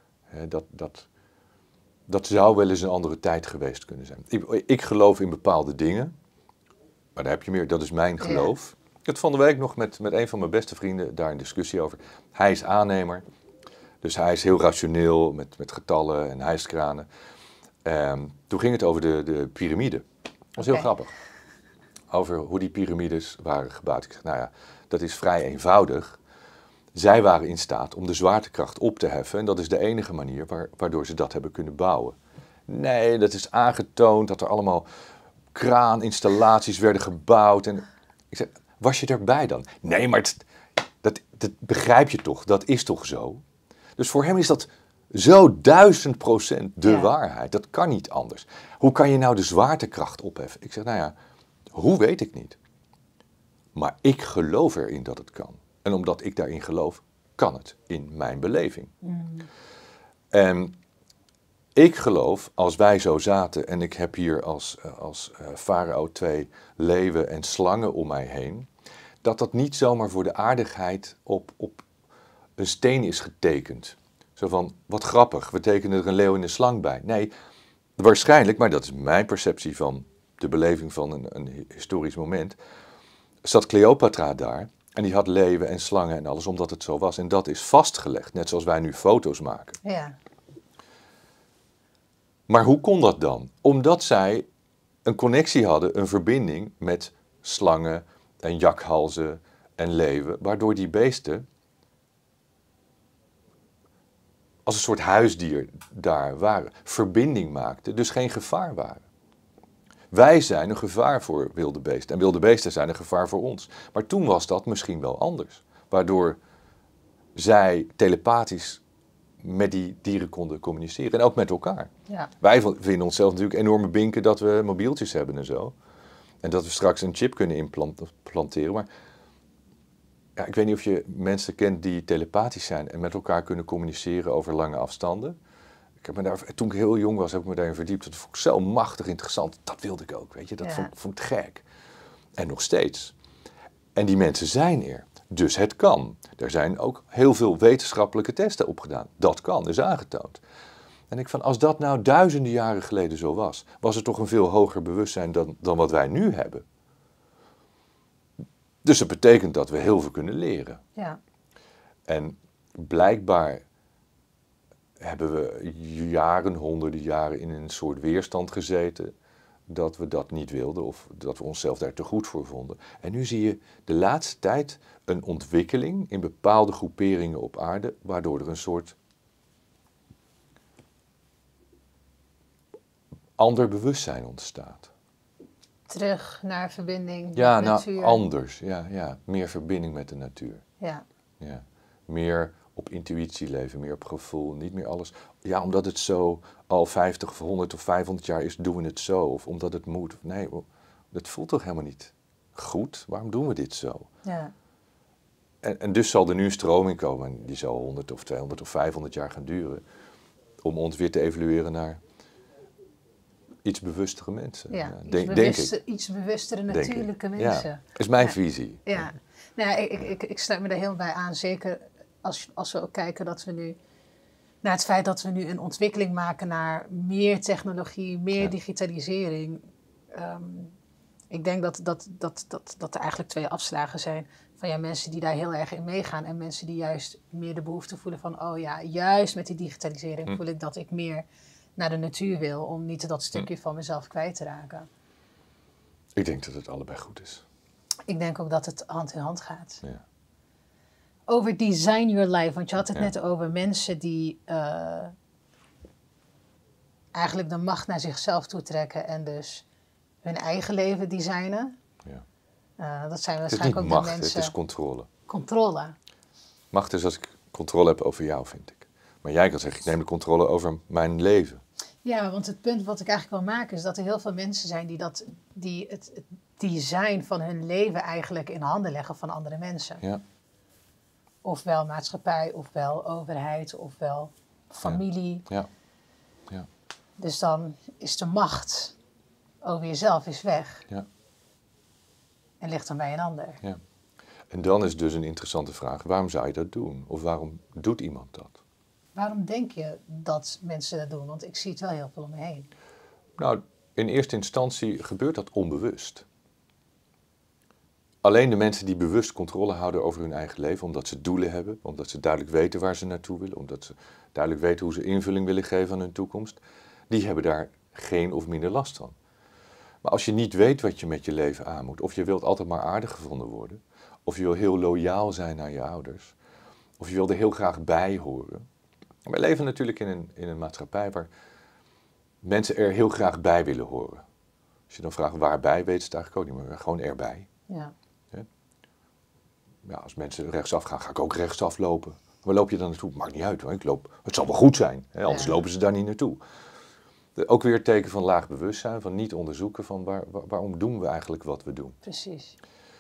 dat zou wel eens een andere tijd geweest kunnen zijn. Ik geloof in bepaalde dingen, maar daar heb je meer, dat is mijn geloof. Ja. Ik had van de week nog met een van mijn beste vrienden daar een discussie over. Hij is aannemer, dus hij is heel rationeel met getallen en hijskranen. Toen ging het over de piramide. Dat was heel grappig. Over hoe die piramides waren gebouwd. Ik zeg, nou ja, dat is vrij eenvoudig. Zij waren in staat om de zwaartekracht op te heffen. En dat is de enige manier waardoor ze dat hebben kunnen bouwen. Nee, dat is aangetoond dat er allemaal kraaninstallaties werden gebouwd. En ik zeg, was je erbij dan? Nee, maar dat begrijp je toch? Dat is toch zo? Dus voor hem is dat zo 1000% de waarheid. Dat kan niet anders. Hoe kan je nou de zwaartekracht opheffen? Ik zeg, nou ja, hoe weet ik niet. Maar ik geloof erin dat het kan. En omdat ik daarin geloof, kan het in mijn beleving. Mm. En ik geloof, als wij zo zaten en ik heb hier als farao 2 leeuwen en slangen om mij heen, dat niet zomaar voor de aardigheid op een steen is getekend. Zo van, wat grappig, we tekenen er een leeuw en een slang bij. Nee, waarschijnlijk, maar dat is mijn perceptie van de beleving van een historisch moment, zat Cleopatra daar. En die had leeuwen en slangen en alles, omdat het zo was. En dat is vastgelegd, net zoals wij nu foto's maken. Ja. Maar hoe kon dat dan? Omdat zij een connectie hadden, een verbinding met slangen en jakhalzen en leeuwen, waardoor die beesten als een soort huisdier daar waren, verbinding maakten, dus geen gevaar waren. Wij zijn een gevaar voor wilde beesten en wilde beesten zijn een gevaar voor ons. Maar toen was dat misschien wel anders, waardoor zij telepathisch met die dieren konden communiceren. En ook met elkaar. Ja. Wij vinden onszelf natuurlijk enorme binken dat we mobieltjes hebben en zo. En dat we straks een chip kunnen implanteren. Maar ja, ik weet niet of je mensen kent die telepathisch zijn en met elkaar kunnen communiceren over lange afstanden. Toen ik heel jong was, heb ik me daarin verdiept. Dat vond ik zo machtig interessant. Dat wilde ik ook, weet je. Dat vond ik gek. En nog steeds. En die mensen zijn er. Dus het kan. Er zijn ook heel veel wetenschappelijke testen op gedaan. Dat kan, is aangetoond. En ik van, als dat nou duizenden jaren geleden zo was, was er toch een veel hoger bewustzijn dan wat wij nu hebben. Dus dat betekent dat we heel veel kunnen leren. Ja. En blijkbaar hebben we jaren, honderden jaren in een soort weerstand gezeten dat we dat niet wilden of dat we onszelf daar te goed voor vonden. En nu zie je de laatste tijd een ontwikkeling in bepaalde groeperingen op aarde, waardoor er een soort ander bewustzijn ontstaat. Terug naar verbinding met Ja, de natuur. nou anders. Ja. Meer verbinding met de natuur. Ja. Ja. Meer op intuïtie leven, meer op gevoel, niet meer alles. Ja, omdat het zo al 50 of 100 of 500 jaar is, doen we het zo. Of omdat het moet. Nee, dat voelt toch helemaal niet goed? Waarom doen we dit zo? Ja. En dus zal er nu een stroming komen. En die zal 100 of 200 of 500 jaar gaan duren. Om ons weer te evalueren naar iets bewustere mensen. Ja, denk ik. Iets bewustere natuurlijke mensen. Ja, is mijn visie. Ja, nou, ik sluit me daar heel bij aan. Zeker als we ook kijken dat we nu naar het feit dat we nu een ontwikkeling maken naar meer technologie, meer digitalisering. Ik denk dat er eigenlijk twee afslagen zijn. Van ja, mensen die daar heel erg in meegaan en mensen die juist meer de behoefte voelen van oh ja, juist met die digitalisering voel ik dat ik meer naar de natuur wil om niet dat stukje van mezelf kwijt te raken. Ik denk dat het allebei goed is. Ik denk ook dat het hand in hand gaat. Ja. Over design your life, want je had het net over mensen die eigenlijk de macht naar zichzelf toetrekken en dus hun eigen leven designen. Ja. Dat zijn Het is waarschijnlijk niet ook macht, de mensen. het is controle. Controle. Macht is als ik controle heb over jou, vind ik. Maar jij kan zeggen, ik neem de controle over mijn leven. Ja, want het punt wat ik eigenlijk wil maken is dat er heel veel mensen zijn die het design van hun leven eigenlijk in handen leggen van andere mensen. Ja. Ofwel maatschappij, ofwel overheid, ofwel familie. Ja. Dus dan is de macht over jezelf is weg. Ja. En ligt dan bij een ander. Ja. En dan is dus een interessante vraag, waarom zou je dat doen? Of waarom doet iemand dat? Waarom denk je dat mensen dat doen? Want ik zie het wel heel veel om me heen. Nou, in eerste instantie gebeurt dat onbewust. Alleen de mensen die bewust controle houden over hun eigen leven, omdat ze doelen hebben, omdat ze duidelijk weten waar ze naartoe willen, omdat ze duidelijk weten hoe ze invulling willen geven aan hun toekomst, die hebben daar geen of minder last van. Maar als je niet weet wat je met je leven aan moet, of je wilt altijd maar aardig gevonden worden, of je wil heel loyaal zijn naar je ouders, of je wil er heel graag bij horen. Wij leven natuurlijk in een maatschappij waar mensen er heel graag bij willen horen. Als je dan vraagt waarbij, weten ze het eigenlijk ook niet meer. Gewoon erbij. Ja. Ja, als mensen rechtsaf gaan, ga ik ook rechtsaf lopen. Waar loop je dan naartoe? Maakt niet uit hoor. Het zal wel goed zijn, hè? Anders lopen ze daar niet naartoe. Ook weer het teken van laag bewustzijn, van niet onderzoeken van waarom doen we eigenlijk wat we doen. Precies.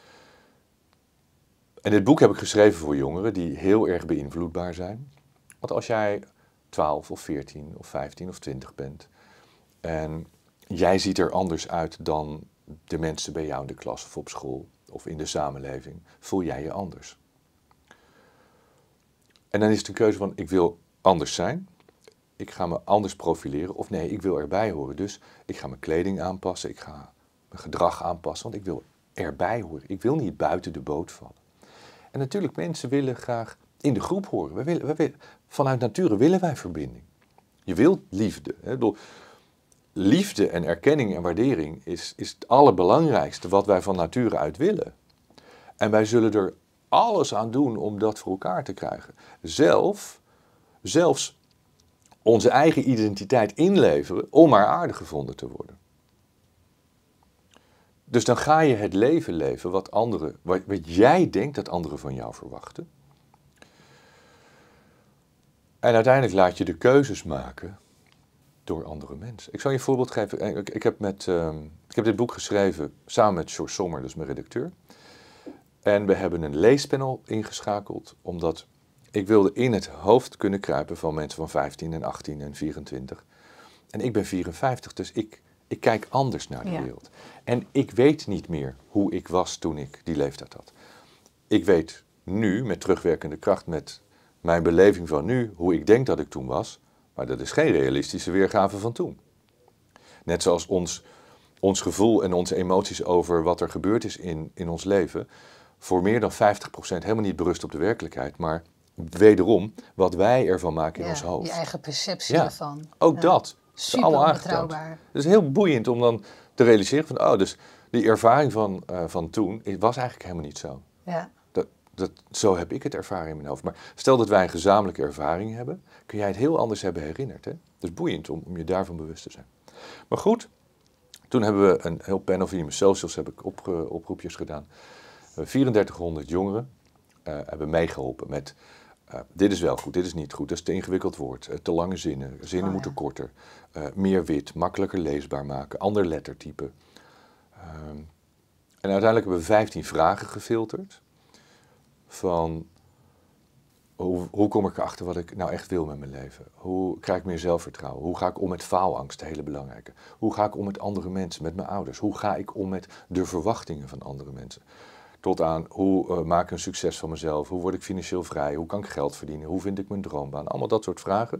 En dit boek heb ik geschreven voor jongeren die heel erg beïnvloedbaar zijn. Want als jij 12 of 14 of 15 of 20 bent en jij ziet er anders uit dan de mensen bij jou in de klas of op school of in de samenleving, voel jij je anders. En dan is het een keuze van ik wil anders zijn, ik ga me anders profileren of nee, ik wil erbij horen. Dus ik ga mijn kleding aanpassen, ik ga mijn gedrag aanpassen, want ik wil erbij horen. Ik wil niet buiten de boot vallen. En natuurlijk, mensen willen graag in de groep horen. Vanuit nature willen wij verbinding. Je wilt liefde. Hè? Liefde en erkenning en waardering is het allerbelangrijkste wat wij van nature uit willen. En wij zullen er alles aan doen om dat voor elkaar te krijgen. Zelfs onze eigen identiteit inleveren om maar aardig gevonden te worden. Dus dan ga je het leven leven wat jij denkt dat anderen van jou verwachten. En uiteindelijk laat je de keuzes maken door andere mensen. Ik zal je een voorbeeld geven. Ik heb dit boek geschreven samen met George Sommer, dus mijn redacteur. En we hebben een leespanel ingeschakeld, omdat ik wilde in het hoofd kunnen kruipen van mensen van 15 en 18 en 24. En ik ben 54, dus ik kijk anders naar de wereld. En ik weet niet meer hoe ik was toen ik die leeftijd had. Ik weet nu, met terugwerkende kracht, met mijn beleving van nu, hoe ik denk dat ik toen was. Maar dat is geen realistische weergave van toen. Net zoals ons gevoel en onze emoties over wat er gebeurd is in ons leven voor meer dan 50% helemaal niet berust op de werkelijkheid, maar wederom wat wij ervan maken in ons hoofd. Je eigen perceptie ervan. Ook dat. Super onbetrouwbaar. Het is heel boeiend om dan te realiseren van, dus die ervaring van toen was eigenlijk helemaal niet zo. Ja. Zo heb ik het ervaren in mijn hoofd. Maar stel dat wij een gezamenlijke ervaring hebben, kun jij het heel anders hebben herinnerd. Hè? Het is boeiend om je daarvan bewust te zijn. Maar goed, toen hebben we een heel panel via mijn socials, heb ik oproepjes gedaan. 3400 jongeren hebben meegeholpen met dit is wel goed, dit is niet goed, dat is te ingewikkeld woord, te lange zinnen moeten korter, meer wit, makkelijker leesbaar maken, ander lettertype. En uiteindelijk hebben we 15 vragen gefilterd van hoe kom ik erachter wat ik nou echt wil met mijn leven? Hoe krijg ik meer zelfvertrouwen? Hoe ga ik om met faalangst, de hele belangrijke? Hoe ga ik om met andere mensen, met mijn ouders? Hoe ga ik om met de verwachtingen van andere mensen? Tot aan hoe maak ik een succes van mezelf? Hoe word ik financieel vrij? Hoe kan ik geld verdienen? Hoe vind ik mijn droombaan? Allemaal dat soort vragen.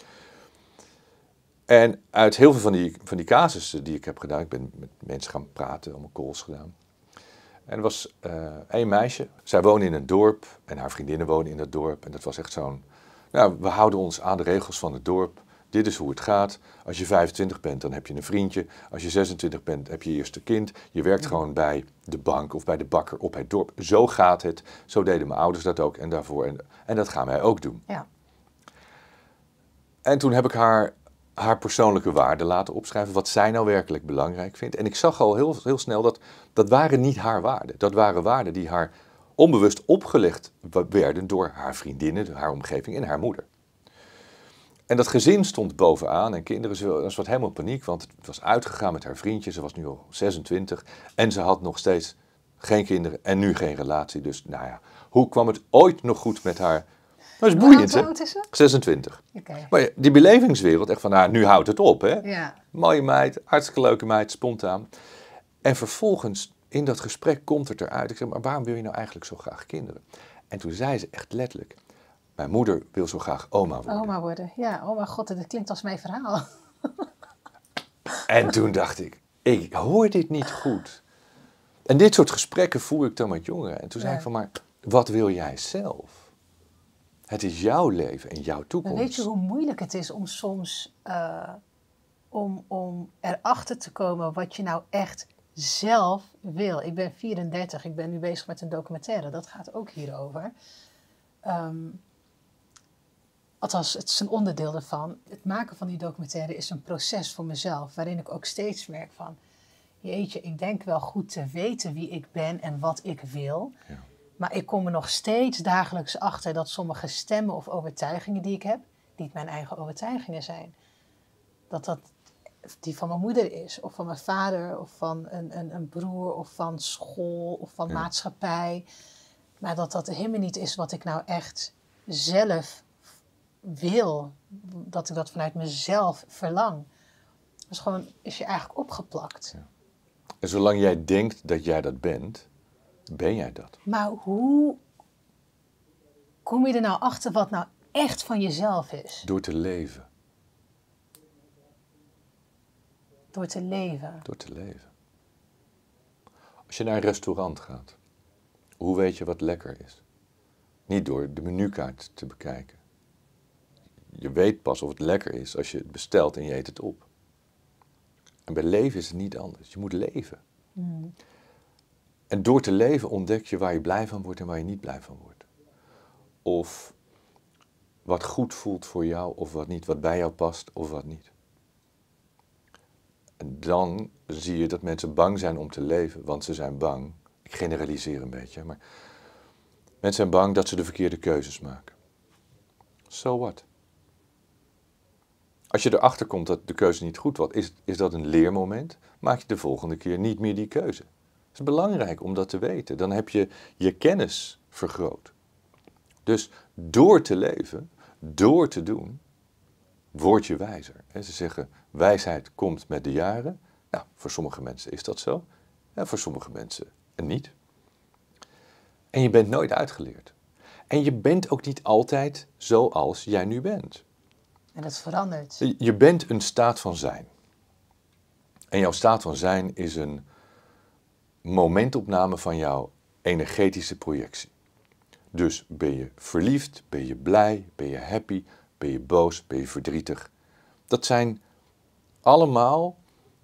En uit heel veel van die casussen die ik heb gedaan, ik ben met mensen gaan praten, allemaal calls gedaan. En er was één meisje, zij woonde in een dorp en haar vriendinnen woonden in dat dorp. En dat was echt zo'n, we houden ons aan de regels van het dorp. Dit is hoe het gaat. Als je 25 bent, dan heb je een vriendje. Als je 26 bent, heb je je eerste kind. Je werkt gewoon bij de bank of bij de bakker op het dorp. Zo gaat het. Zo deden mijn ouders dat ook en daarvoor. En dat gaan wij ook doen. Ja. En toen heb ik haar persoonlijke waarden laten opschrijven. Wat zij nou werkelijk belangrijk vindt. En ik zag al heel snel dat waren niet haar waarden. Dat waren waarden die haar onbewust opgelegd werden door haar vriendinnen, haar omgeving en haar moeder. En dat gezin stond bovenaan en kinderen, ze was wat helemaal paniek, want het was uitgegaan met haar vriendje. Ze was nu al 26 en ze had nog steeds geen kinderen en nu geen relatie. Dus hoe kwam het ooit nog goed met haar? Dat is boeiend, hè? Hoe oud is ze? 26. Okay. Maar die belevingswereld, echt van, nu houdt het op, hè? Ja. Mooie meid, hartstikke leuke meid, spontaan. En vervolgens, in dat gesprek komt het eruit. Ik zeg, maar waarom wil je nou eigenlijk zo graag kinderen? En toen zei ze echt letterlijk, mijn moeder wil zo graag oma worden. Oma worden, ja. Oh mijn god, dat klinkt als mijn verhaal. En toen dacht ik hoor dit niet goed. En dit soort gesprekken voer ik dan met jongeren. En toen zei ik van, maar wat wil jij zelf? Het is jouw leven en jouw toekomst. Maar weet je hoe moeilijk het is om soms om erachter te komen wat je nou echt zelf wil? Ik ben 34, ik ben nu bezig met een documentaire, dat gaat ook hierover. Althans, het is een onderdeel ervan. Het maken van die documentaire is een proces voor mezelf, waarin ik ook steeds merk van, jeetje, ik denk wel goed te weten wie ik ben en wat ik wil. Ja. Maar ik kom er nog steeds dagelijks achter dat sommige stemmen of overtuigingen die ik heb, niet mijn eigen overtuigingen zijn. Dat die van mijn moeder is, of van mijn vader, of van een broer, of van school, of van maatschappij. Maar dat helemaal niet is wat ik nou echt zelf wil. Dat ik dat vanuit mezelf verlang. Dus is je eigenlijk opgeplakt. Ja. En zolang jij denkt dat jij dat bent, ben jij dat. Maar hoe kom je er nou achter wat nou echt van jezelf is? Door te leven. Door te leven? Door te leven. Als je naar een restaurant gaat, hoe weet je wat lekker is? Niet door de menukaart te bekijken. Je weet pas of het lekker is als je het bestelt en je eet het op. En bij leven is het niet anders. Je moet leven. Mm. En door te leven ontdek je waar je blij van wordt en waar je niet blij van wordt. Of wat goed voelt voor jou of wat niet, wat bij jou past of wat niet. En dan zie je dat mensen bang zijn om te leven, want ze zijn bang. Ik generaliseer een beetje, maar mensen zijn bang dat ze de verkeerde keuzes maken. So what? Als je erachter komt dat de keuze niet goed was, is dat een leermoment. Maak je de volgende keer niet meer die keuze. Het is belangrijk om dat te weten. Dan heb je je kennis vergroot. Dus door te leven, door te doen, word je wijzer. Ze zeggen, wijsheid komt met de jaren. Nou, voor sommige mensen is dat zo. En voor sommige mensen niet. En je bent nooit uitgeleerd. En je bent ook niet altijd zoals jij nu bent. En dat verandert. Je bent een staat van zijn. En jouw staat van zijn is een momentopname van jouw energetische projectie. Dus ben je verliefd, ben je blij, ben je happy, ben je boos, ben je verdrietig. Dat zijn allemaal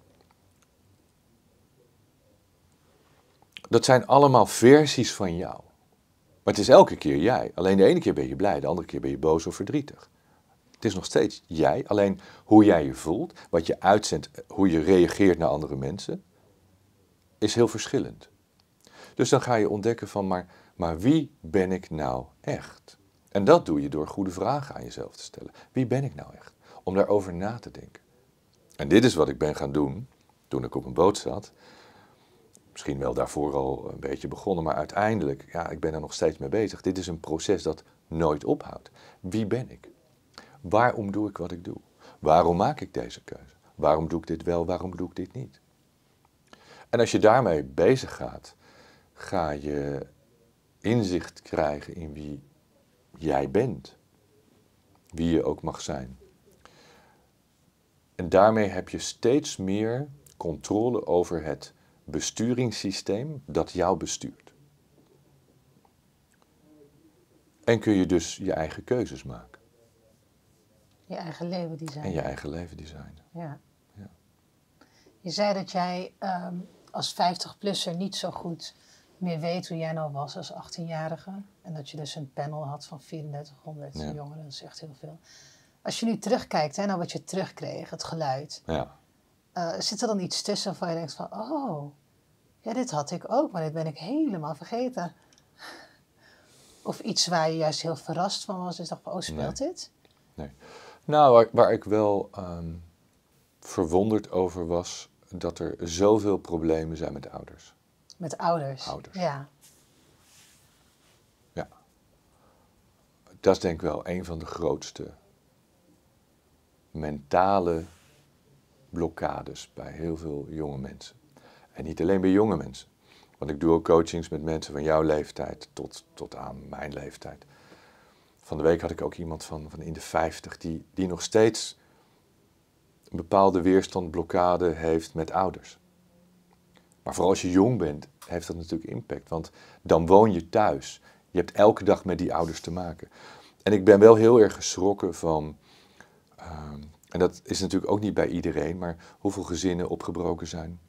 versies van jou. Maar het is elke keer jij. Alleen de ene keer ben je blij, de andere keer ben je boos of verdrietig. Het is nog steeds jij, alleen hoe jij je voelt, wat je uitzendt, hoe je reageert naar andere mensen, is heel verschillend. Dus dan ga je ontdekken van, maar wie ben ik nou echt? En dat doe je door goede vragen aan jezelf te stellen. Wie ben ik nou echt? Om daarover na te denken. En dit is wat ik ben gaan doen toen ik op een boot zat. Misschien wel daarvoor al een beetje begonnen, maar uiteindelijk, ja, ik ben er nog steeds mee bezig. Dit is een proces dat nooit ophoudt. Wie ben ik? Waarom doe ik wat ik doe? Waarom maak ik deze keuze? Waarom doe ik dit wel, waarom doe ik dit niet? En als je daarmee bezig gaat, ga je inzicht krijgen in wie jij bent. Wie je ook mag zijn. En daarmee heb je steeds meer controle over het besturingssysteem dat jou bestuurt. En kun je dus je eigen keuzes maken. Je eigen leven designen. En je eigen leven designen. Ja. Ja. Je zei dat jij als 50-plusser niet zo goed meer weet hoe jij nou was als 18-jarige. En dat je dus een panel had van 3400 jongeren. Dat is echt heel veel. Als je nu terugkijkt naar wat je terugkreeg, het geluid. Ja. Zit er dan iets tussen waarvan je denkt van, oh, ja, dit had ik ook, maar dit ben ik helemaal vergeten. Of iets waar je juist heel verrast van was, dus dacht van, oh, speelt dit? Nee. Nou, waar ik wel verwonderd over was, dat er zoveel problemen zijn met ouders. Met ouders? Ouders. Ja. Ja. Dat is denk ik wel een van de grootste mentale blokkades bij heel veel jonge mensen. En niet alleen bij jonge mensen. Want ik doe ook coachings met mensen van jouw leeftijd tot aan mijn leeftijd. Van de week had ik ook iemand van in de 50 die nog steeds een bepaalde weerstand, blokkade heeft met ouders. Maar vooral als je jong bent, heeft dat natuurlijk impact. Want dan woon je thuis. Je hebt elke dag met die ouders te maken. En ik ben wel heel erg geschrokken van, en dat is natuurlijk ook niet bij iedereen, maar hoeveel gezinnen opgebroken zijn.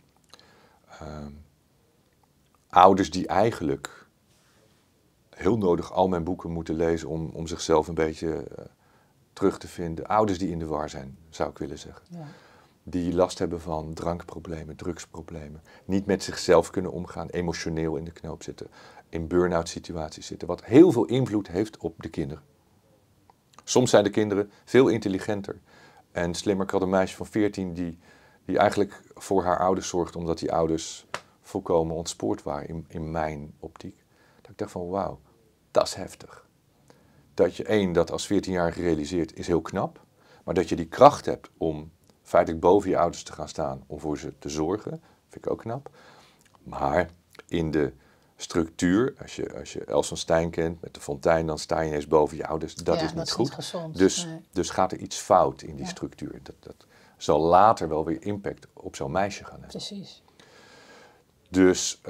Ouders die eigenlijk heel nodig al mijn boeken moeten lezen om zichzelf een beetje terug te vinden. Ouders die in de war zijn, zou ik willen zeggen. Ja. Die last hebben van drankproblemen, drugsproblemen. Niet met zichzelf kunnen omgaan, emotioneel in de knoop zitten. In burn-out situaties zitten. Wat heel veel invloed heeft op de kinderen. Soms zijn de kinderen veel intelligenter en slimmer. Ik had een meisje van 14 die eigenlijk voor haar ouders zorgde, omdat die ouders volkomen ontspoord waren in mijn optiek. Dat ik dacht van wauw, dat is heftig. Dat je dat als 14-jarige realiseert is heel knap. Maar dat je die kracht hebt om feitelijk boven je ouders te gaan staan om voor ze te zorgen, vind ik ook knap. Maar in de structuur, als je Els van Stein kent met de fontein, dan sta je ineens boven je ouders. Dat is niet goed. Niet gezond. Dus gaat er iets fout in die structuur. Dat zal later wel weer impact op zo'n meisje gaan hebben. Precies. Dus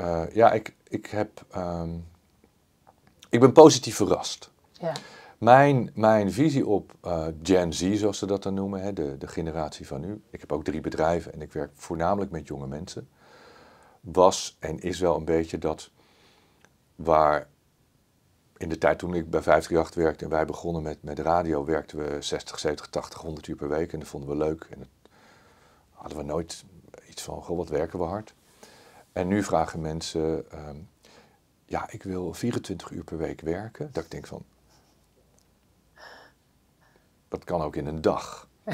ik ben positief verrast. Ja. Mijn visie op Gen Z, zoals ze dat dan noemen, hè, de generatie van nu. Ik heb ook 3 bedrijven en ik werk voornamelijk met jonge mensen. Was en is wel een beetje dat waar in de tijd toen ik bij 538 werkte en wij begonnen met radio, werkten we 60, 70, 80, 100 uur per week en dat vonden we leuk. En dat hadden we nooit iets van, goh, wat werken we hard. En nu vragen mensen, ik wil 24 uur per week werken. Dat ik denk van, dat kan ook in een dag.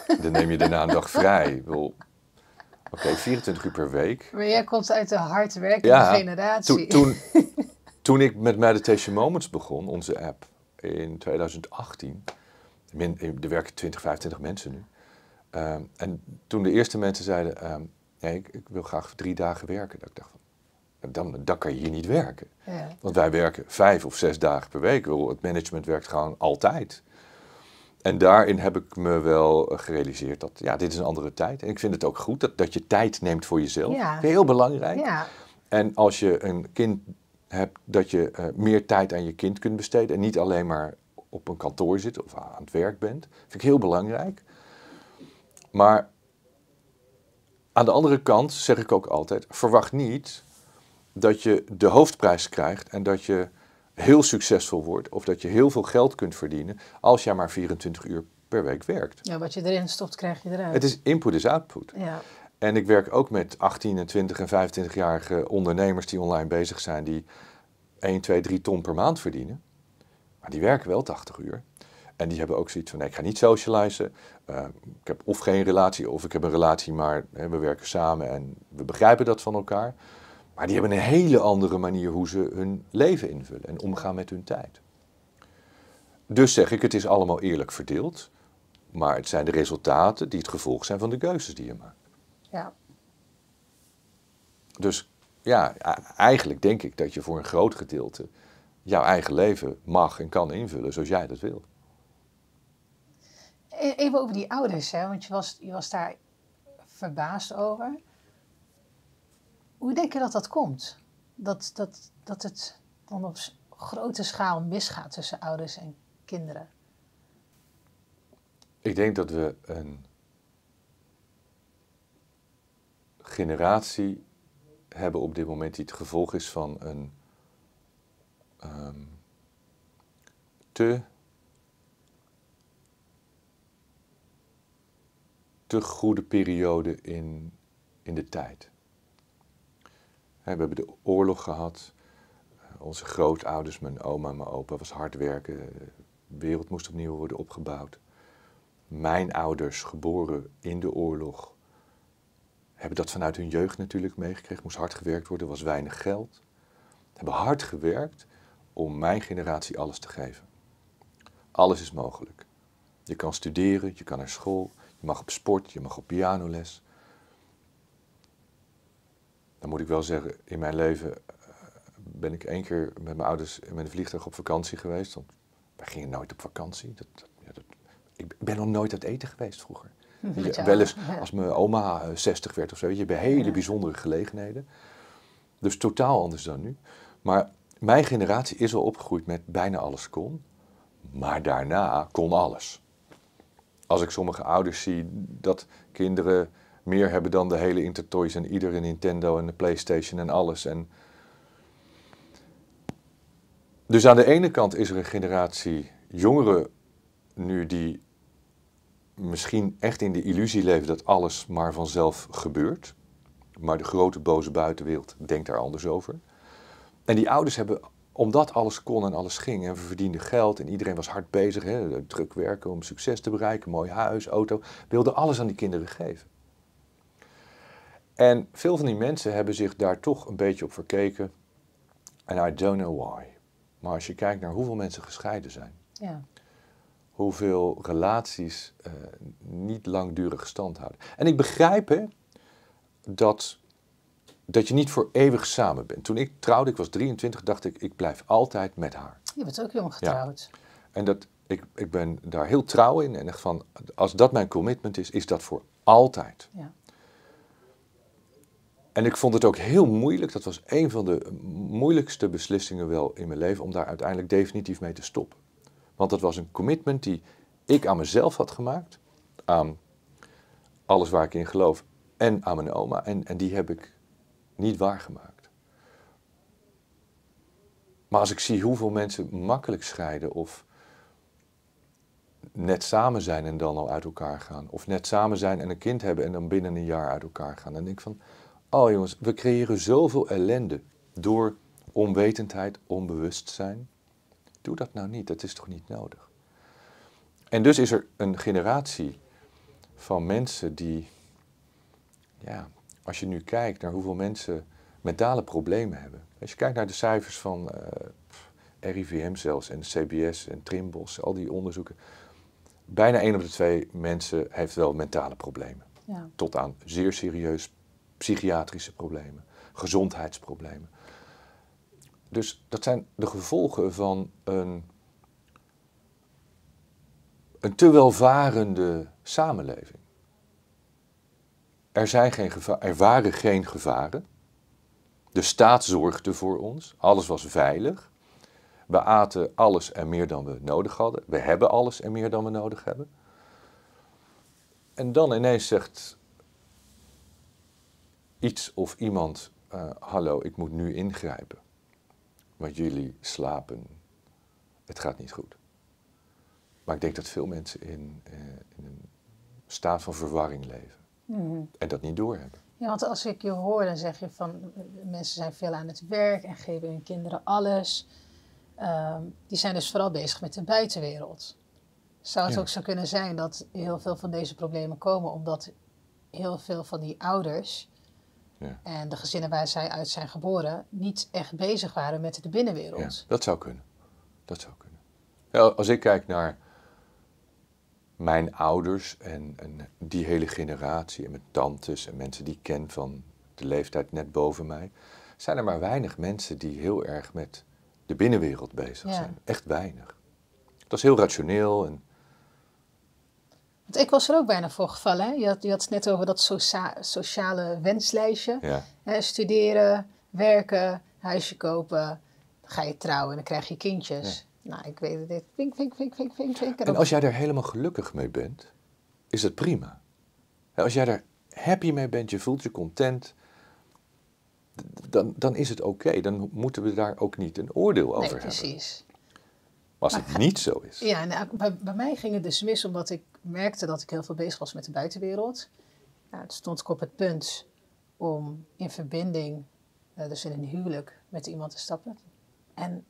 Dan neem je daarna een dag vrij. Oké, 24 uur per week. Maar jij komt uit de hardwerkende generatie. Toen ik met Meditation Moments begon, onze app, in 2018. Er werken 20, 25 mensen nu. En toen de eerste mensen zeiden, nee, ik wil graag 3 dagen werken. Dat ik dacht, dan kan je hier niet werken. Ja. Want wij werken 5 of 6 dagen per week. Het management werkt gewoon altijd. En daarin heb ik me wel gerealiseerd dat, dit is een andere tijd. En ik vind het ook goed dat je tijd neemt voor jezelf. Ja. Dat is heel belangrijk. Ja. En als je een kind hebt, dat je meer tijd aan je kind kunt besteden. En niet alleen maar op een kantoor zit of aan het werk bent. Vind ik heel belangrijk. Maar aan de andere kant zeg ik ook altijd, verwacht niet dat je de hoofdprijs krijgt en dat je heel succesvol wordt of dat je heel veel geld kunt verdienen als jij maar 24 uur per week werkt. Ja, wat je erin stopt, krijg je eruit. Het is input is output. Ja. En ik werk ook met 18 en 20 en 25-jarige ondernemers die online bezig zijn, die 1, 2, 3 ton per maand verdienen. Maar die werken wel 80 uur. En die hebben ook zoiets van, nee, ik ga niet socializen. Ik heb of geen relatie, of ik heb een relatie, maar we werken samen en we begrijpen dat van elkaar. Maar die hebben een hele andere manier hoe ze hun leven invullen en omgaan met hun tijd. Dus zeg ik, het is allemaal eerlijk verdeeld. Maar het zijn de resultaten die het gevolg zijn van de keuzes die je maakt. Ja. Dus ja, eigenlijk denk ik dat je voor een groot gedeelte jouw eigen leven mag en kan invullen zoals jij dat wil. Even over die ouders, hè? Want je was daar verbaasd over. Hoe denk je dat dat komt? Dat het dan op grote schaal misgaat tussen ouders en kinderen? Ik denk dat we een generatie hebben op dit moment die het gevolg is van een te goede periode in de tijd. We hebben de oorlog gehad. Onze grootouders, mijn oma en mijn opa, was hard werken. De wereld moest opnieuw worden opgebouwd. Mijn ouders, geboren in de oorlog, hebben dat vanuit hun jeugd natuurlijk meegekregen. Moest hard gewerkt worden, was weinig geld. Hebben hard gewerkt om mijn generatie alles te geven. Alles is mogelijk. Je kan studeren, je kan naar school, je mag op sport, je mag op pianoles. Dan moet ik wel zeggen, in mijn leven ben ik 1 keer met mijn ouders met een vliegtuig op vakantie geweest. Want wij gingen nooit op vakantie. Ik ben nog nooit uit eten geweest vroeger. Wel eens als mijn oma 60 werd of zo. Je hebt hele bijzondere gelegenheden. Dus totaal anders dan nu. Maar mijn generatie is al opgegroeid met bijna alles kon. Maar daarna kon alles. Als ik sommige ouders zie dat kinderen meer hebben dan de hele Intertoys en iedere Nintendo en de PlayStation en alles. Dus aan de ene kant is er een generatie jongeren nu die misschien echt in de illusie leven dat alles maar vanzelf gebeurt. Maar de grote boze buitenwereld denkt daar anders over. En die ouders hebben, omdat alles kon en alles ging en we verdienden geld en iedereen was hard bezig, druk werken om succes te bereiken, mooi huis, auto, wilden alles aan die kinderen geven. En veel van die mensen hebben zich daar toch een beetje op verkeken. And I don't know why. Maar als je kijkt naar hoeveel mensen gescheiden zijn. Ja. Hoeveel relaties niet langdurig stand houden. En ik begrijp dat je niet voor eeuwig samen bent. Toen ik trouwde, ik was 23, dacht ik blijf altijd met haar. Je bent ook jong getrouwd. Ja. En ik ben daar heel trouw in. En echt van, als dat mijn commitment is dat voor altijd. Ja. En ik vond het ook heel moeilijk, dat was een van de moeilijkste beslissingen wel in mijn leven, om daar uiteindelijk definitief mee te stoppen. Want dat was een commitment die ik aan mezelf had gemaakt, aan alles waar ik in geloof en aan mijn oma. En die heb ik niet waargemaakt. Maar als ik zie hoeveel mensen makkelijk scheiden of net samen zijn en dan al uit elkaar gaan. Of net samen zijn en een kind hebben en dan binnen een jaar uit elkaar gaan. Dan denk ik van, oh jongens, we creëren zoveel ellende door onwetendheid, onbewustzijn. Doe dat nou niet, dat is toch niet nodig. En dus is er een generatie van mensen die, ja, als je nu kijkt naar hoeveel mensen mentale problemen hebben. Als je kijkt naar de cijfers van RIVM zelfs en de CBS en Trimbos, al die onderzoeken. Bijna 1 op de 2 mensen heeft wel mentale problemen. Ja. Tot aan zeer serieus psychiatrische problemen, gezondheidsproblemen. Dus dat zijn de gevolgen van een te welvarende samenleving. Er waren geen gevaren. De staat zorgde voor ons. Alles was veilig. We aten alles en meer dan we nodig hadden. We hebben alles en meer dan we nodig hebben. En dan ineens zegt iets of iemand, hallo, ik moet nu ingrijpen. Want jullie slapen. Het gaat niet goed. Maar ik denk dat veel mensen in een staat van verwarring leven. Mm-hmm. En dat niet doorhebben. Ja, want als ik je hoor, dan zeg je van mensen zijn veel aan het werk en geven hun kinderen alles. Die zijn dus vooral bezig met de buitenwereld. Zou het ook zo kunnen zijn dat heel veel van deze problemen komen omdat heel veel van die ouders en de gezinnen waar zij uit zijn geboren niet echt bezig waren met de binnenwereld? Ja, dat zou kunnen. Dat zou kunnen. Ja, als ik kijk naar mijn ouders en die hele generatie en mijn tantes en mensen die ik ken van de leeftijd net boven mij, zijn er maar weinig mensen die heel erg met de binnenwereld bezig zijn. Echt weinig. Dat is heel rationeel. En want ik was er ook bijna voor gevallen. Hè? Je had het net over dat sociale wenslijstje. Ja. Hè? Studeren, werken, huisje kopen. Dan ga je trouwen en dan krijg je kindjes. Ja. Nou, ik weet het. Vink. En als jij daar helemaal gelukkig mee bent, is het prima. Als jij daar happy mee bent, je voelt je content, dan is het oké. Dan moeten we daar ook niet een oordeel over hebben. Precies. Maar als het niet zo is. Ja, nou, bij mij ging het dus mis omdat ik merkte dat ik heel veel bezig was met de buitenwereld. Nou, toen stond ik op het punt om in verbinding, dus in een huwelijk, met iemand te stappen. En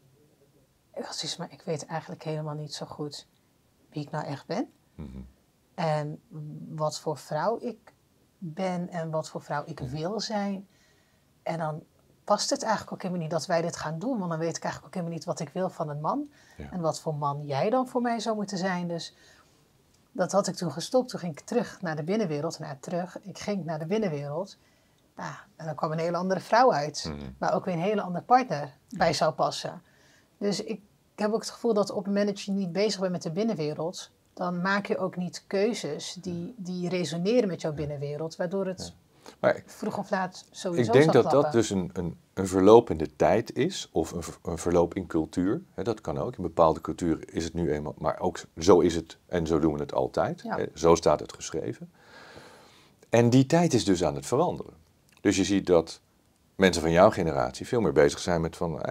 ik had zoiets, maar ik weet eigenlijk helemaal niet zo goed wie ik nou echt ben. Mm-hmm. En wat voor vrouw ik ben en wat voor vrouw ik wil zijn. En dan past het eigenlijk ook helemaal niet dat wij dit gaan doen. Want dan weet ik eigenlijk ook helemaal niet wat ik wil van een man. Ja. En wat voor man jij dan voor mij zou moeten zijn. Dus dat had ik toen gestopt. Toen ging ik terug naar de binnenwereld. Ik ging naar de binnenwereld. Nou, en dan kwam een hele andere vrouw uit. Mm-hmm. Waar ook weer een hele andere partner bij zou passen. Dus ik heb ook het gevoel dat op het moment dat je niet bezig bent met de binnenwereld, dan maak je ook niet keuzes die resoneren met jouw binnenwereld. Waardoor het maar vroeg of laat sowieso ik denk dat dat dus een verloop in de tijd is. Of een verloop in cultuur. Dat kan ook. In bepaalde culturen is het nu eenmaal. Maar ook zo is het en zo doen we het altijd. Ja. Zo staat het geschreven. En die tijd is dus aan het veranderen. Dus je ziet dat mensen van jouw generatie veel meer bezig zijn met van,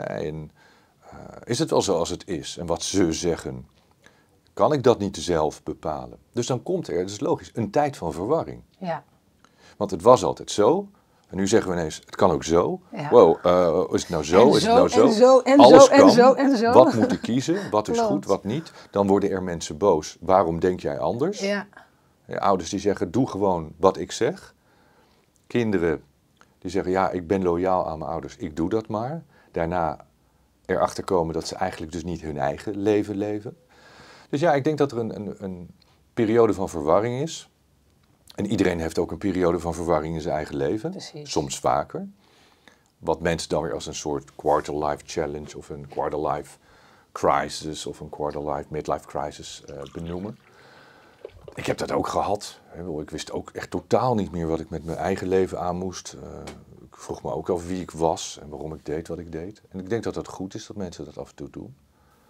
is het wel zoals het is? En wat ze zeggen, kan ik dat niet zelf bepalen? Dus dan komt er, dat is logisch, een tijd van verwarring. Ja. Want het was altijd zo. En nu zeggen we ineens, het kan ook zo. Ja. Wow, is het nou zo? Is het nou zo? En zo, en alles zo, kan. En zo, en zo. Wat moet ik kiezen? Wat is goed, wat niet? Dan worden er mensen boos. Waarom denk jij anders? Ja. Ouders die zeggen, doe gewoon wat ik zeg. Kinderen die zeggen, ja, ik ben loyaal aan mijn ouders. Ik doe dat maar. Daarna erachter komen dat ze eigenlijk dus niet hun eigen leven leven. Dus ja, ik denk dat er een periode van verwarring is. En iedereen heeft ook een periode van verwarring in zijn eigen leven. Precies. Soms vaker. Wat mensen dan weer als een soort quarter-life challenge of een quarter-life crisis of een quarter-life midlife crisis benoemen. Ik heb dat ook gehad. Ik wist ook echt totaal niet meer wat ik met mijn eigen leven aan moest. Ik vroeg me ook af wie ik was en waarom ik deed wat ik deed. En ik denk dat het goed is dat mensen dat af en toe doen.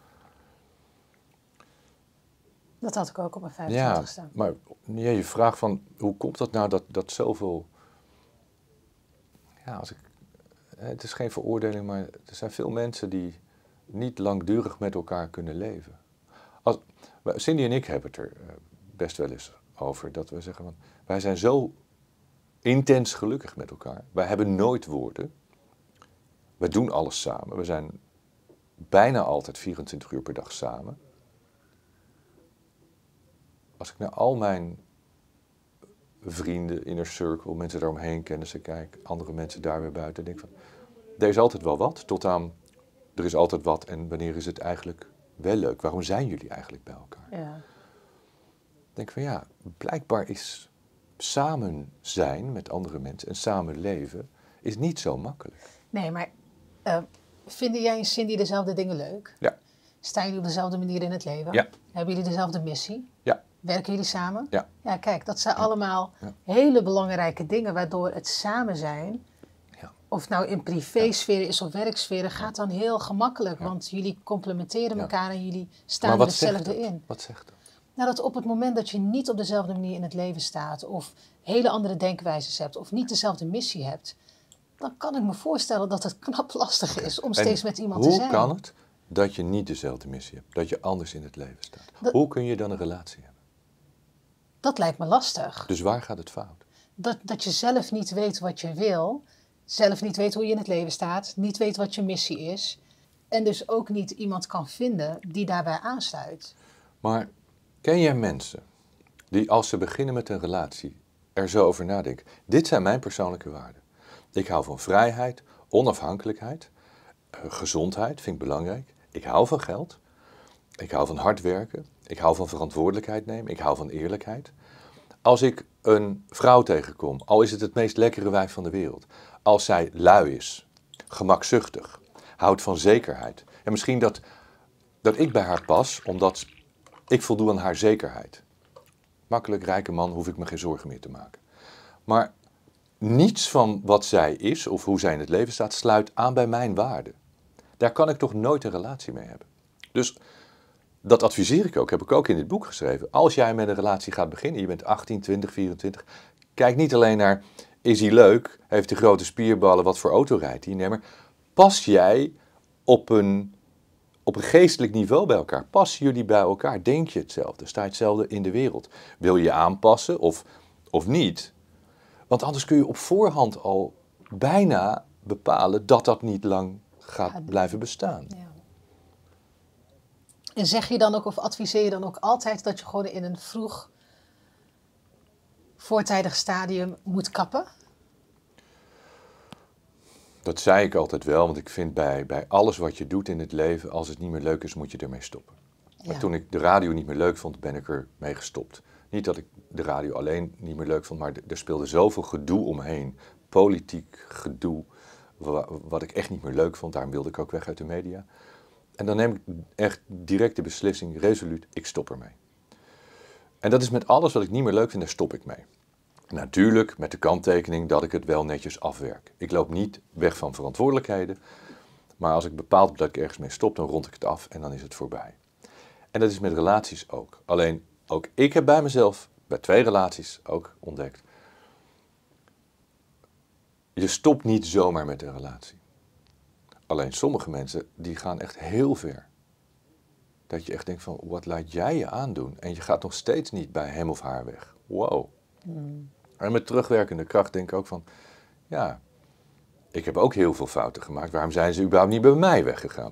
Dat had ik ook op mijn 25 staan. Maar je vraagt van, hoe komt dat nou dat zoveel... Ja, het is geen veroordeling, maar er zijn veel mensen die niet langdurig met elkaar kunnen leven. Cindy en ik hebben het er best wel eens over, dat we zeggen van, wij zijn zo intens gelukkig met elkaar. Wij hebben nooit woorden. We doen alles samen. We zijn bijna altijd 24 uur per dag samen. Als ik naar al mijn vrienden, inner circle, mensen daaromheen, kennissen, kijk, andere mensen daar weer buiten. En denk van, er is altijd wel wat, tot aan, er is altijd wat en wanneer is het eigenlijk wel leuk? Waarom zijn jullie eigenlijk bij elkaar? Ja. Ik denk van ja, blijkbaar is samen zijn met andere mensen en samen leven is niet zo makkelijk. Nee, maar vinden jij en Cindy dezelfde dingen leuk? Ja. Staan jullie op dezelfde manier in het leven? Ja. Hebben jullie dezelfde missie? Ja. Werken jullie samen? Ja. Ja, kijk, dat zijn allemaal Ja. hele belangrijke dingen waardoor het samen zijn, Ja. of het nou in privésferen is of werksferen, gaat dan heel gemakkelijk. Ja. Want jullie complementeren Ja. elkaar en jullie Maar staan er wat zegt hetzelfde dat? in. Wat zegt dat? Nou, dat op het moment dat je niet op dezelfde manier in het leven staat, of hele andere denkwijzes hebt, of niet dezelfde missie hebt, dan kan ik me voorstellen dat het knap lastig is om steeds met iemand te zijn. Hoe kan het dat je niet dezelfde missie hebt? Dat je anders in het leven staat? Hoe kun je dan een relatie hebben? Dat lijkt me lastig. Dus waar gaat het fout? Dat je zelf niet weet wat je wil, zelf niet weet hoe je in het leven staat, niet weet wat je missie is, en dus ook niet iemand kan vinden die daarbij aansluit. Maar ken jij mensen die als ze beginnen met een relatie er zo over nadenken? Dit zijn mijn persoonlijke waarden. Ik hou van vrijheid, onafhankelijkheid, gezondheid vind ik belangrijk. Ik hou van geld. Ik hou van hard werken. Ik hou van verantwoordelijkheid nemen. Ik hou van eerlijkheid. Als ik een vrouw tegenkom, al is het het meest lekkere wijf van de wereld, als zij lui is, gemakzuchtig, houdt van zekerheid. En misschien dat ik bij haar pas, omdat ik voldoe aan haar zekerheid. Makkelijk rijke man, hoef ik me geen zorgen meer te maken. Maar niets van wat zij is of hoe zij in het leven staat, sluit aan bij mijn waarden. Daar kan ik toch nooit een relatie mee hebben. Dus dat adviseer ik ook, heb ik ook in dit boek geschreven. Als jij met een relatie gaat beginnen, je bent 18, 20, 24, kijk niet alleen naar, is hij leuk, heeft hij grote spierballen, wat voor auto rijdt hij? Nee, maar pas jij op een geestelijk niveau bij elkaar? Passen jullie bij elkaar? Denk je hetzelfde? Sta je hetzelfde in de wereld? Wil je je aanpassen of niet? Want anders kun je op voorhand al bijna bepalen dat dat niet lang gaat blijven bestaan. Ja. En zeg je dan ook of adviseer je dan ook altijd dat je gewoon in een vroeg, voortijdig stadium moet kappen? Dat zei ik altijd wel, want ik vind bij alles wat je doet in het leven, als het niet meer leuk is, moet je ermee stoppen. Maar Ja. toen ik de radio niet meer leuk vond, ben ik ermee gestopt. Niet dat ik de radio alleen niet meer leuk vond, maar er speelde zoveel gedoe omheen. Politiek gedoe, wat ik echt niet meer leuk vond. Daarom wilde ik ook weg uit de media. En dan neem ik echt direct de beslissing, resoluut, ik stop ermee. En dat is met alles wat ik niet meer leuk vind, daar stop ik mee. Natuurlijk met de kanttekening dat ik het wel netjes afwerk. Ik loop niet weg van verantwoordelijkheden, maar als ik bepaald heb dat ik ergens mee stop, dan rond ik het af en dan is het voorbij. En dat is met relaties ook. Alleen, ook ik heb bij mezelf, bij 2 relaties ook ontdekt, je stopt niet zomaar met een relatie. Alleen sommige mensen, die gaan echt heel ver. Dat je echt denkt van, wat laat jij je aandoen? En je gaat nog steeds niet bij hem of haar weg. Wow. En met terugwerkende kracht denk ik ook van, ja, ik heb ook heel veel fouten gemaakt. Waarom zijn ze überhaupt niet bij mij weggegaan?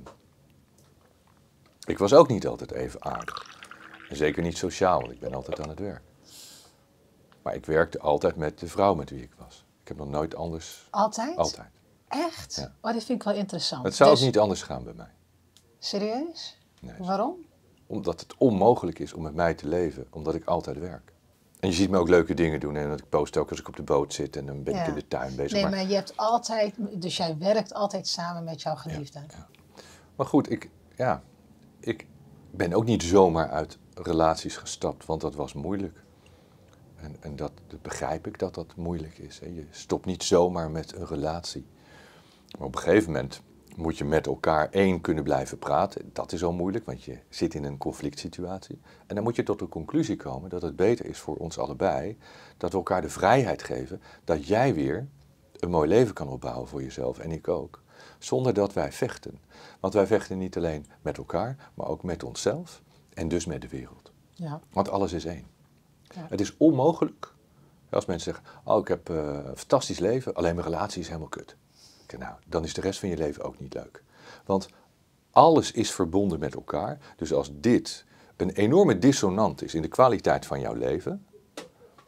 Ik was ook niet altijd even aardig. En zeker niet sociaal, want ik ben altijd aan het werk. Maar ik werkte altijd met de vrouw met wie ik was. Ik heb nog nooit anders. Altijd? Altijd. Echt? Ja. Oh, dit vind ik wel interessant. Het zou Dus- ook niet anders gaan bij mij. Serieus? Nee. Waarom? Omdat het onmogelijk is om met mij te leven, omdat ik altijd werk. En je ziet me ook leuke dingen doen. En ik post ook als ik op de boot zit en dan ben ik Ja. in de tuin bezig. Nee, maar je hebt altijd, dus jij werkt altijd samen met jouw geliefde. Maar goed, ik ben ook niet zomaar uit relaties gestapt, want dat was moeilijk. En dat begrijp ik dat dat moeilijk is. Hè. Je stopt niet zomaar met een relatie. Maar op een gegeven moment moet je met elkaar kunnen blijven praten. Dat is al moeilijk, want je zit in een conflict situatie. En dan moet je tot de conclusie komen dat het beter is voor ons allebei dat we elkaar de vrijheid geven dat jij weer een mooi leven kan opbouwen voor jezelf en ik ook. Zonder dat wij vechten. Want wij vechten niet alleen met elkaar, maar ook met onszelf en dus met de wereld. Ja. Want alles is één. Ja. Het is onmogelijk als mensen zeggen, oh ik heb een fantastisch leven, alleen mijn relatie is helemaal kut. Nou, dan is de rest van je leven ook niet leuk. Want alles is verbonden met elkaar. Dus als dit een enorme dissonant is in de kwaliteit van jouw leven,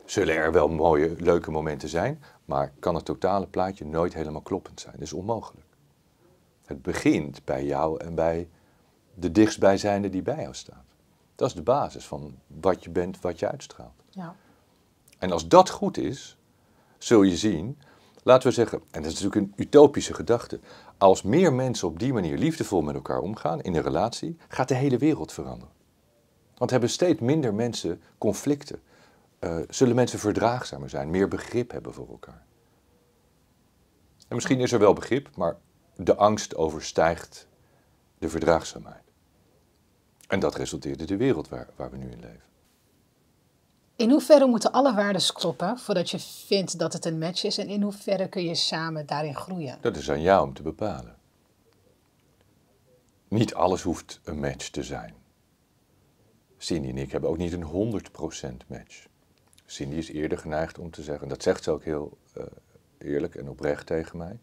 Zullen er wel mooie, leuke momenten zijn, maar kan het totale plaatje nooit helemaal kloppend zijn. Dat is onmogelijk. Het begint bij jou en bij de dichtstbijzijnde die bij jou staat. Dat is de basis van wat je bent, wat je uitstraalt. Ja. En als dat goed is, zul je zien, laten we zeggen, en dat is natuurlijk een utopische gedachte, als meer mensen op die manier liefdevol met elkaar omgaan in een relatie, gaat de hele wereld veranderen. Want hebben steeds minder mensen conflicten. Zullen mensen verdraagzamer zijn, meer begrip hebben voor elkaar. En misschien is er wel begrip, maar de angst overstijgt de verdraagzaamheid. En dat resulteert in de wereld waar we nu in leven. In hoeverre moeten alle waarden kloppen voordat je vindt dat het een match is? En in hoeverre kun je samen daarin groeien? Dat is aan jou om te bepalen. Niet alles hoeft een match te zijn. Cindy en ik hebben ook niet een 100% match. Cindy is eerder geneigd om te zeggen, en dat zegt ze ook heel eerlijk en oprecht tegen mij.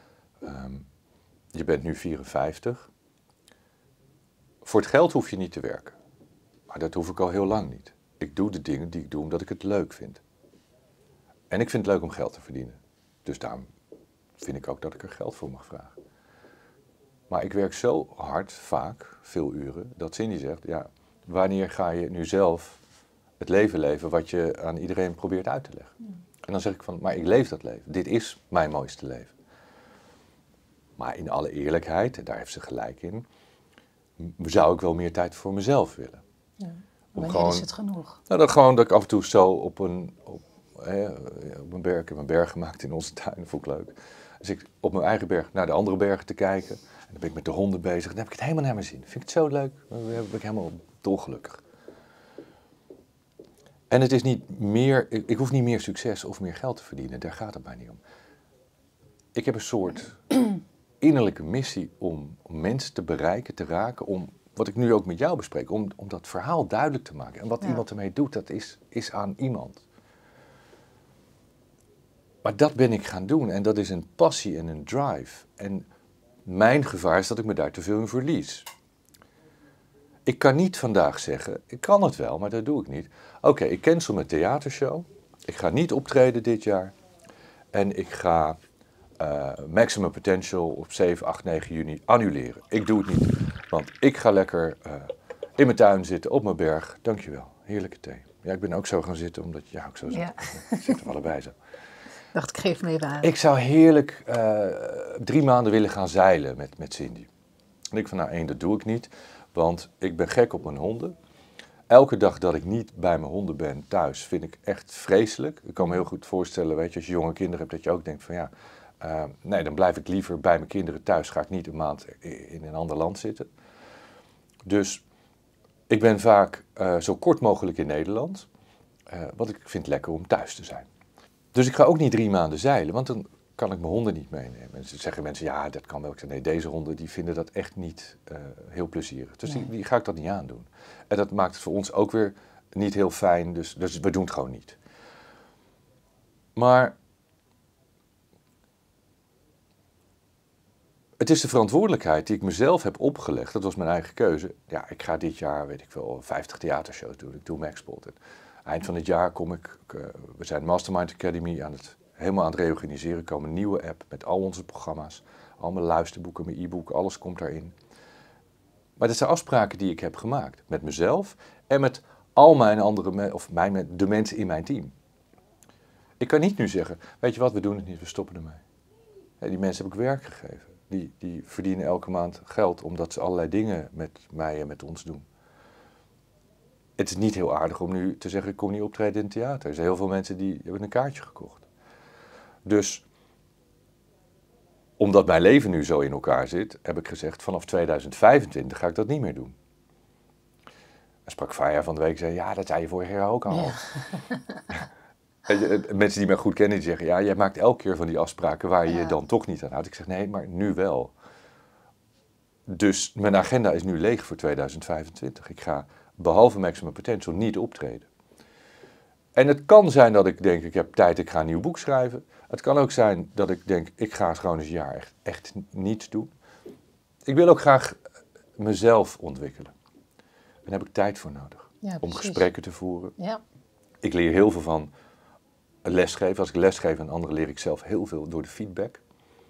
Je bent nu 54. Voor het geld hoef je niet te werken. Maar dat hoef ik al heel lang niet. Ik doe de dingen die ik doe omdat ik het leuk vind. En ik vind het leuk om geld te verdienen. Dus daarom vind ik ook dat ik er geld voor mag vragen. Maar ik werk zo hard, vaak, veel uren, dat Cindy zegt, ja, wanneer ga je nu zelf het leven leven wat je aan iedereen probeert uit te leggen? En dan zeg ik van, maar ik leef dat leven. Dit is mijn mooiste leven. Maar in alle eerlijkheid, en daar heeft ze gelijk in, zou ik wel meer tijd voor mezelf willen. Ja. Wanneer is het genoeg? Nou, dan gewoon dat ik af en toe zo op een berg, ik heb een berg gemaakt in onze tuin, dat vond ik leuk. Dus ik op mijn eigen berg naar de andere bergen te kijken. En dan ben ik met de honden bezig. Dan heb ik het helemaal naar mijn zin. Vind ik het zo leuk. Dan ben ik helemaal dolgelukkig. En het is niet meer, ik hoef niet meer succes of meer geld te verdienen. Daar gaat het mij niet om. Ik heb een soort innerlijke missie om mensen te bereiken, te raken. Om, wat ik nu ook met jou bespreek, om dat verhaal duidelijk te maken. En wat iemand ermee doet, dat is aan iemand. Maar dat ben ik gaan doen en dat is een passie en een drive. En mijn gevaar is dat ik me daar te veel in verlies. Ik kan niet vandaag zeggen, ik kan het wel, maar dat doe ik niet. Oké, ik cancel mijn theatershow. Ik ga niet optreden dit jaar. En ik ga Maximum Potential op 7, 8, 9 juni annuleren. Ik doe het niet, want ik ga lekker in mijn tuin zitten, op mijn berg. Dankjewel, heerlijke thee. Ja, ik ben ook zo gaan zitten, omdat jij ook zo zit. Ja. Ik zit er allebei zo. Dacht, ik geef me even aan. Ik zou heerlijk 3 maanden willen gaan zeilen met Cindy. En ik van, nou 1, dat doe ik niet, want ik ben gek op mijn honden. Elke dag dat ik niet bij mijn honden ben thuis, vind ik echt vreselijk. Ik kan me heel goed voorstellen, weet je, als je jonge kinderen hebt, dat je ook denkt van ja, nee, dan blijf ik liever bij mijn kinderen thuis. Ga ik niet een maand in een ander land zitten. Dus ik ben vaak zo kort mogelijk in Nederland, want ik vind het lekker om thuis te zijn. Dus ik ga ook niet 3 maanden zeilen, want dan kan ik mijn honden niet meenemen. En dan zeggen mensen, ja, dat kan wel. Ik zeg, nee, deze honden die vinden dat echt niet heel plezierig. Dus die ga ik dat niet aandoen. En dat maakt het voor ons ook weer niet heel fijn, dus we doen het gewoon niet. Maar het is de verantwoordelijkheid die ik mezelf heb opgelegd. Dat was mijn eigen keuze. Ja, ik ga dit jaar, weet ik wel, 50 theatershows doen. Ik doe Maxpot. Eind van het jaar kom ik, we zijn Mastermind Academy helemaal aan het reorganiseren. Er komen een nieuwe app met al onze programma's. Al mijn luisterboeken, mijn e-book, alles komt daarin. Maar dat zijn afspraken die ik heb gemaakt. Met mezelf en met al mijn andere, de mensen in mijn team. Ik kan niet nu zeggen, weet je wat, we doen het niet, we stoppen ermee. Ja, die mensen heb ik werk gegeven. Die verdienen elke maand geld omdat ze allerlei dingen met mij en met ons doen. Het is niet heel aardig om nu te zeggen, ik kom niet optreden in het theater. Er zijn heel veel mensen die hebben een kaartje gekocht. Dus, omdat mijn leven nu zo in elkaar zit, heb ik gezegd, vanaf 2025 ga ik dat niet meer doen. En sprak Faya van de week en zei, ja, dat zei je vorig jaar ook al. Ja. Mensen die mij goed kennen, die zeggen, ja, jij maakt elke keer van die afspraken waar je je dan toch niet aan houdt. Ik zeg, nee, maar nu wel. Dus mijn agenda is nu leeg voor 2025. Ik ga, behalve Maximum Potential, niet optreden. En het kan zijn dat ik denk, ik heb tijd, ik ga een nieuw boek schrijven. Het kan ook zijn dat ik denk, ik ga gewoon eens een jaar echt niets doen. Ik wil ook graag mezelf ontwikkelen. En daar heb ik tijd voor nodig. Ja, om gesprekken te voeren. Ja. Ik leer heel veel van lesgeven. Als ik lesgeef aan anderen leer ik zelf heel veel door de feedback.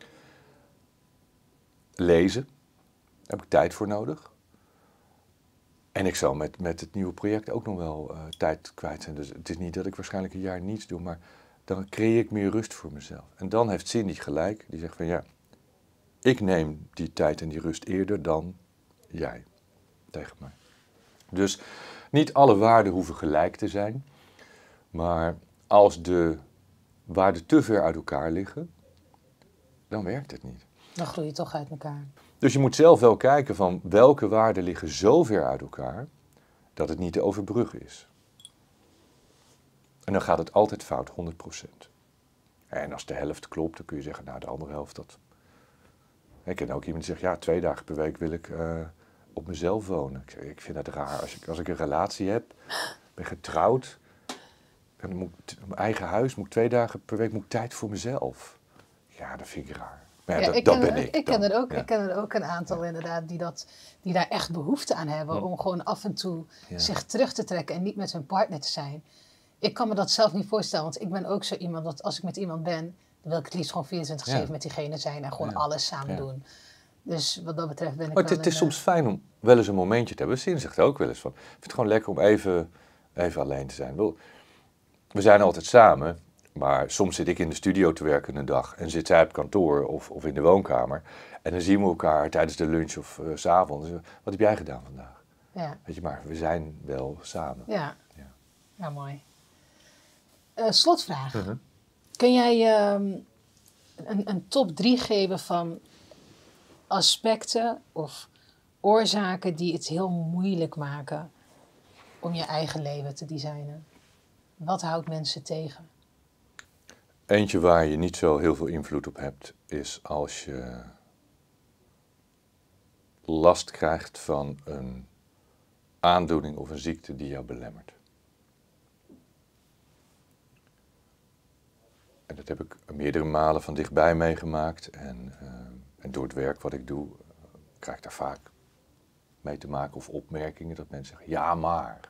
Lezen, daar heb ik tijd voor nodig. En ik zal met het nieuwe project ook nog wel tijd kwijt zijn. Dus het is niet dat ik waarschijnlijk een jaar niets doe, maar dan creëer ik meer rust voor mezelf. En dan heeft Cindy gelijk, die zegt van ja, ik neem die tijd en die rust eerder dan jij tegen mij. Dus niet alle waarden hoeven gelijk te zijn, maar als de waarden te ver uit elkaar liggen, dan werkt het niet. Dan groei je toch uit elkaar. Dus je moet zelf wel kijken van welke waarden liggen zo ver uit elkaar dat het niet te overbruggen is. En dan gaat het altijd fout, 100%. En als de helft klopt, dan kun je zeggen, nou de andere helft dat... Ik ken ook iemand die zegt, ja 2 dagen per week wil ik op mezelf wonen. Ik vind dat raar. Als ik een relatie heb, ben getrouwd, dan moet mijn eigen huis, moet 2 dagen per week moet ik tijd voor mezelf. Ja, dat vind ik raar. Maar ja, dat ben ik. Ik ken er ook een aantal inderdaad die daar echt behoefte aan hebben om gewoon af en toe zich terug te trekken en niet met hun partner te zijn. Ik kan me dat zelf niet voorstellen, want ik ben ook zo iemand dat als ik met iemand ben, dan wil ik het liefst gewoon 24/7 met diegene zijn en gewoon alles samen doen. Dus wat dat betreft ben ik maar het is soms fijn om wel eens een momentje te hebben. Sin zegt ook wel eens van, ik vind het gewoon lekker om even alleen te zijn. We zijn altijd samen, maar soms zit ik in de studio te werken een dag en zit zij op kantoor of in de woonkamer. En dan zien we elkaar tijdens de lunch of 's avonds. Wat heb jij gedaan vandaag? Ja. Weet je, maar we zijn wel samen. Ja, mooi. Slotvraag. Kun jij een top 3 geven van aspecten of oorzaken die het heel moeilijk maken om je eigen leven te designen? Wat houdt mensen tegen? Eentje waar je niet zo heel veel invloed op hebt, is als je last krijgt van een aandoening of een ziekte die jou belemmert. En dat heb ik meerdere malen van dichtbij meegemaakt. En door het werk wat ik doe, krijg ik daar vaak mee te maken of opmerkingen dat mensen zeggen, ja maar,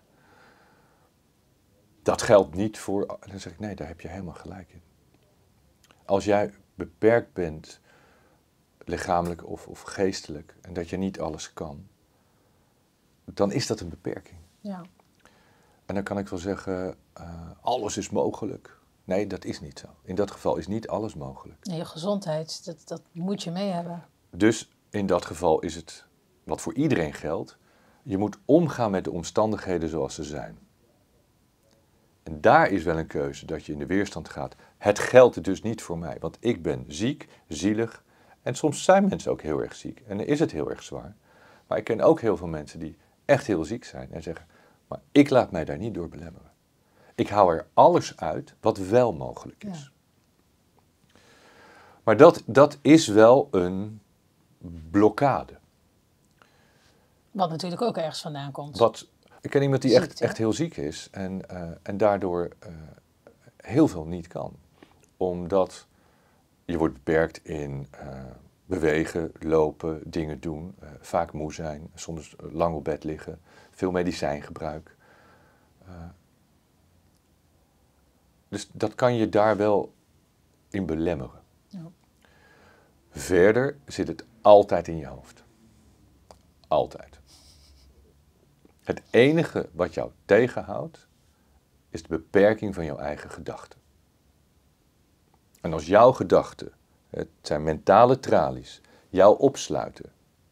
dat geldt niet voor... En dan zeg ik, nee, daar heb je helemaal gelijk in. Als jij beperkt bent, lichamelijk of geestelijk, en dat je niet alles kan, dan is dat een beperking. Ja. En dan kan ik wel zeggen, alles is mogelijk. Nee, dat is niet zo. In dat geval is niet alles mogelijk. Je gezondheid, dat moet je mee hebben. Dus in dat geval is het, wat voor iedereen geldt, je moet omgaan met de omstandigheden zoals ze zijn. En daar is wel een keuze, dat je in de weerstand gaat. Het geldt dus niet voor mij, want ik ben ziek, zielig. En soms zijn mensen ook heel erg ziek. En dan is het heel erg zwaar. Maar ik ken ook heel veel mensen die echt heel ziek zijn en zeggen, maar ik laat mij daar niet door belemmeren. Ik hou er alles uit wat wel mogelijk is. Ja. Maar dat is wel een blokkade. Wat natuurlijk ook ergens vandaan komt. Ik ken iemand die echt heel ziek is en daardoor heel veel niet kan. Omdat je wordt beperkt in bewegen, lopen, dingen doen, vaak moe zijn, soms lang op bed liggen, veel medicijngebruik. Dus dat kan je daar wel in belemmeren. Ja. Verder zit het altijd in je hoofd. Altijd. Het enige wat jou tegenhoudt, is de beperking van jouw eigen gedachten. En als jouw gedachten, het zijn mentale tralies, jou opsluiten,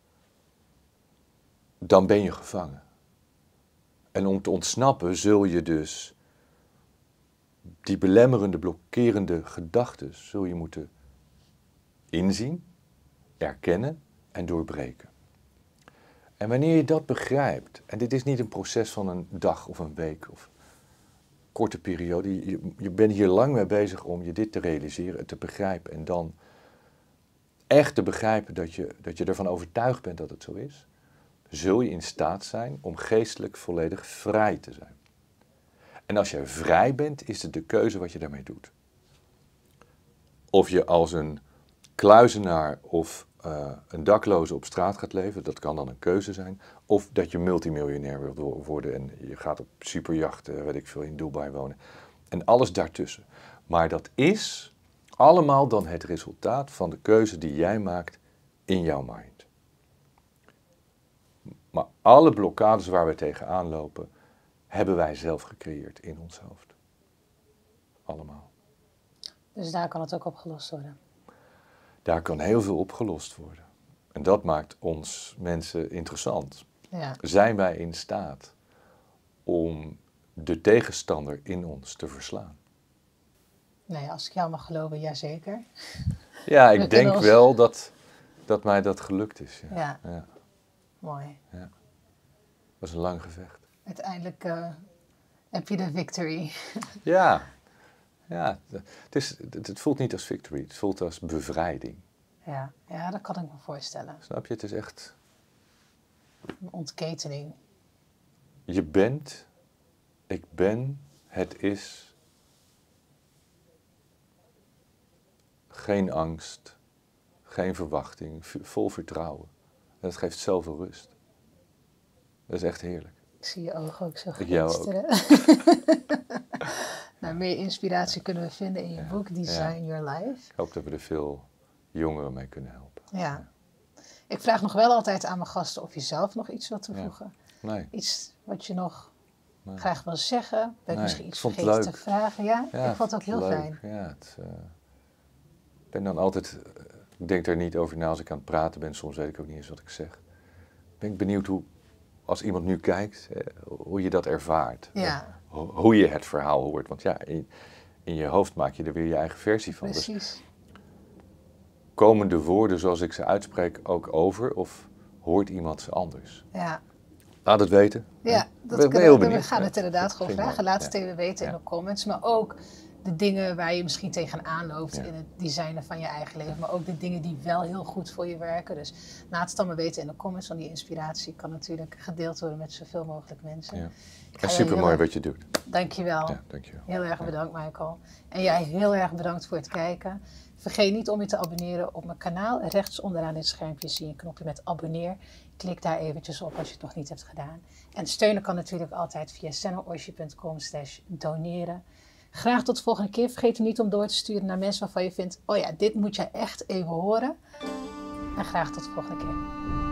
dan ben je gevangen. En om te ontsnappen zul je dus die belemmerende, blokkerende gedachten zul je moeten inzien, erkennen en doorbreken. En wanneer je dat begrijpt, en dit is niet een proces van een dag of een week of korte periode, je bent hier lang mee bezig om je dit te realiseren, het te begrijpen en dan echt te begrijpen dat je ervan overtuigd bent dat het zo is, zul je in staat zijn om geestelijk volledig vrij te zijn. En als jij vrij bent, is het de keuze wat je daarmee doet. Of je als een kluizenaar of een dakloze op straat gaat leven, dat kan dan een keuze zijn. Of dat je multimiljonair wilt worden en je gaat op superjachten, weet ik veel, in Dubai wonen. En alles daartussen. Maar dat is allemaal dan het resultaat van de keuze die jij maakt in jouw mind. Maar alle blokkades waar we tegenaan lopen, hebben wij zelf gecreëerd in ons hoofd. Allemaal. Dus daar kan het ook opgelost worden. Daar kan heel veel opgelost worden. En dat maakt ons mensen interessant. Ja. Zijn wij in staat om de tegenstander in ons te verslaan? Nee, als ik jou mag geloven, jazeker. Ja, We ik denk kunnen wel dat mij dat gelukt is. Ja. Ja. Ja. Mooi. Dat was een lang gevecht. Uiteindelijk heb je de victory. Ja, het voelt niet als victory, het voelt als bevrijding. Ja, ja, dat kan ik me voorstellen. Snap je? Het is echt, Een ontketening. je bent, ik ben, het is. Geen angst, geen verwachting, vol vertrouwen. En dat geeft zoveel rust. Dat is echt heerlijk. Ik zie je ogen ook zo Ik jou ook. glinsteren. Nou, meer inspiratie kunnen we vinden in je boek Design Your Life. Ik hoop dat we er veel jongeren mee kunnen helpen. Ja. Ik vraag nog wel altijd aan mijn gasten of je zelf nog iets wilt toevoegen. Nee. Iets wat je nog graag wil zeggen. Ben ik misschien iets vond het vergeten te leuk. vragen? Ja, Ja, ik vond het ook heel leuk. fijn. Ja, ik ben dan altijd, ik denk er niet over na als ik aan het praten ben. Soms weet ik ook niet eens wat ik zeg. Ben ik benieuwd hoe, als iemand nu kijkt, hoe je dat ervaart. Ja. Hoe je het verhaal hoort. Want ja, in je hoofd maak je er weer je eigen versie van. Dus Precies. komen de woorden zoals ik ze uitspreek ook over? Of hoort iemand ze anders? Ja. Laat het weten. Ja, we gaan het inderdaad gewoon Vind ik vragen. mooi. Laat het Ja. even weten in Ja. de comments. Maar ook de dingen waar je misschien tegenaan loopt Ja. in het designen van je eigen leven. Maar ook de dingen die wel heel goed voor je werken. Dus laat het dan maar weten in de comments. Want die inspiratie kan natuurlijk gedeeld worden met zoveel mogelijk mensen. Ja. Ik ga En je super heel mooi erg- wat je doet. Dankjewel. Ja, dankjewel. Heel erg bedankt, Michael. En jij heel erg bedankt voor het kijken. Vergeet niet om je te abonneren op mijn kanaal. Rechts onderaan dit schermpje zie je een knopje met abonneer. Klik daar eventjes op als je het nog niet hebt gedaan. En steunen kan natuurlijk altijd via channelosje.com/doneren. Graag tot de volgende keer. Vergeet hem niet om door te sturen naar mensen waarvan je vindt, oh ja, dit moet jij echt even horen. En graag tot de volgende keer.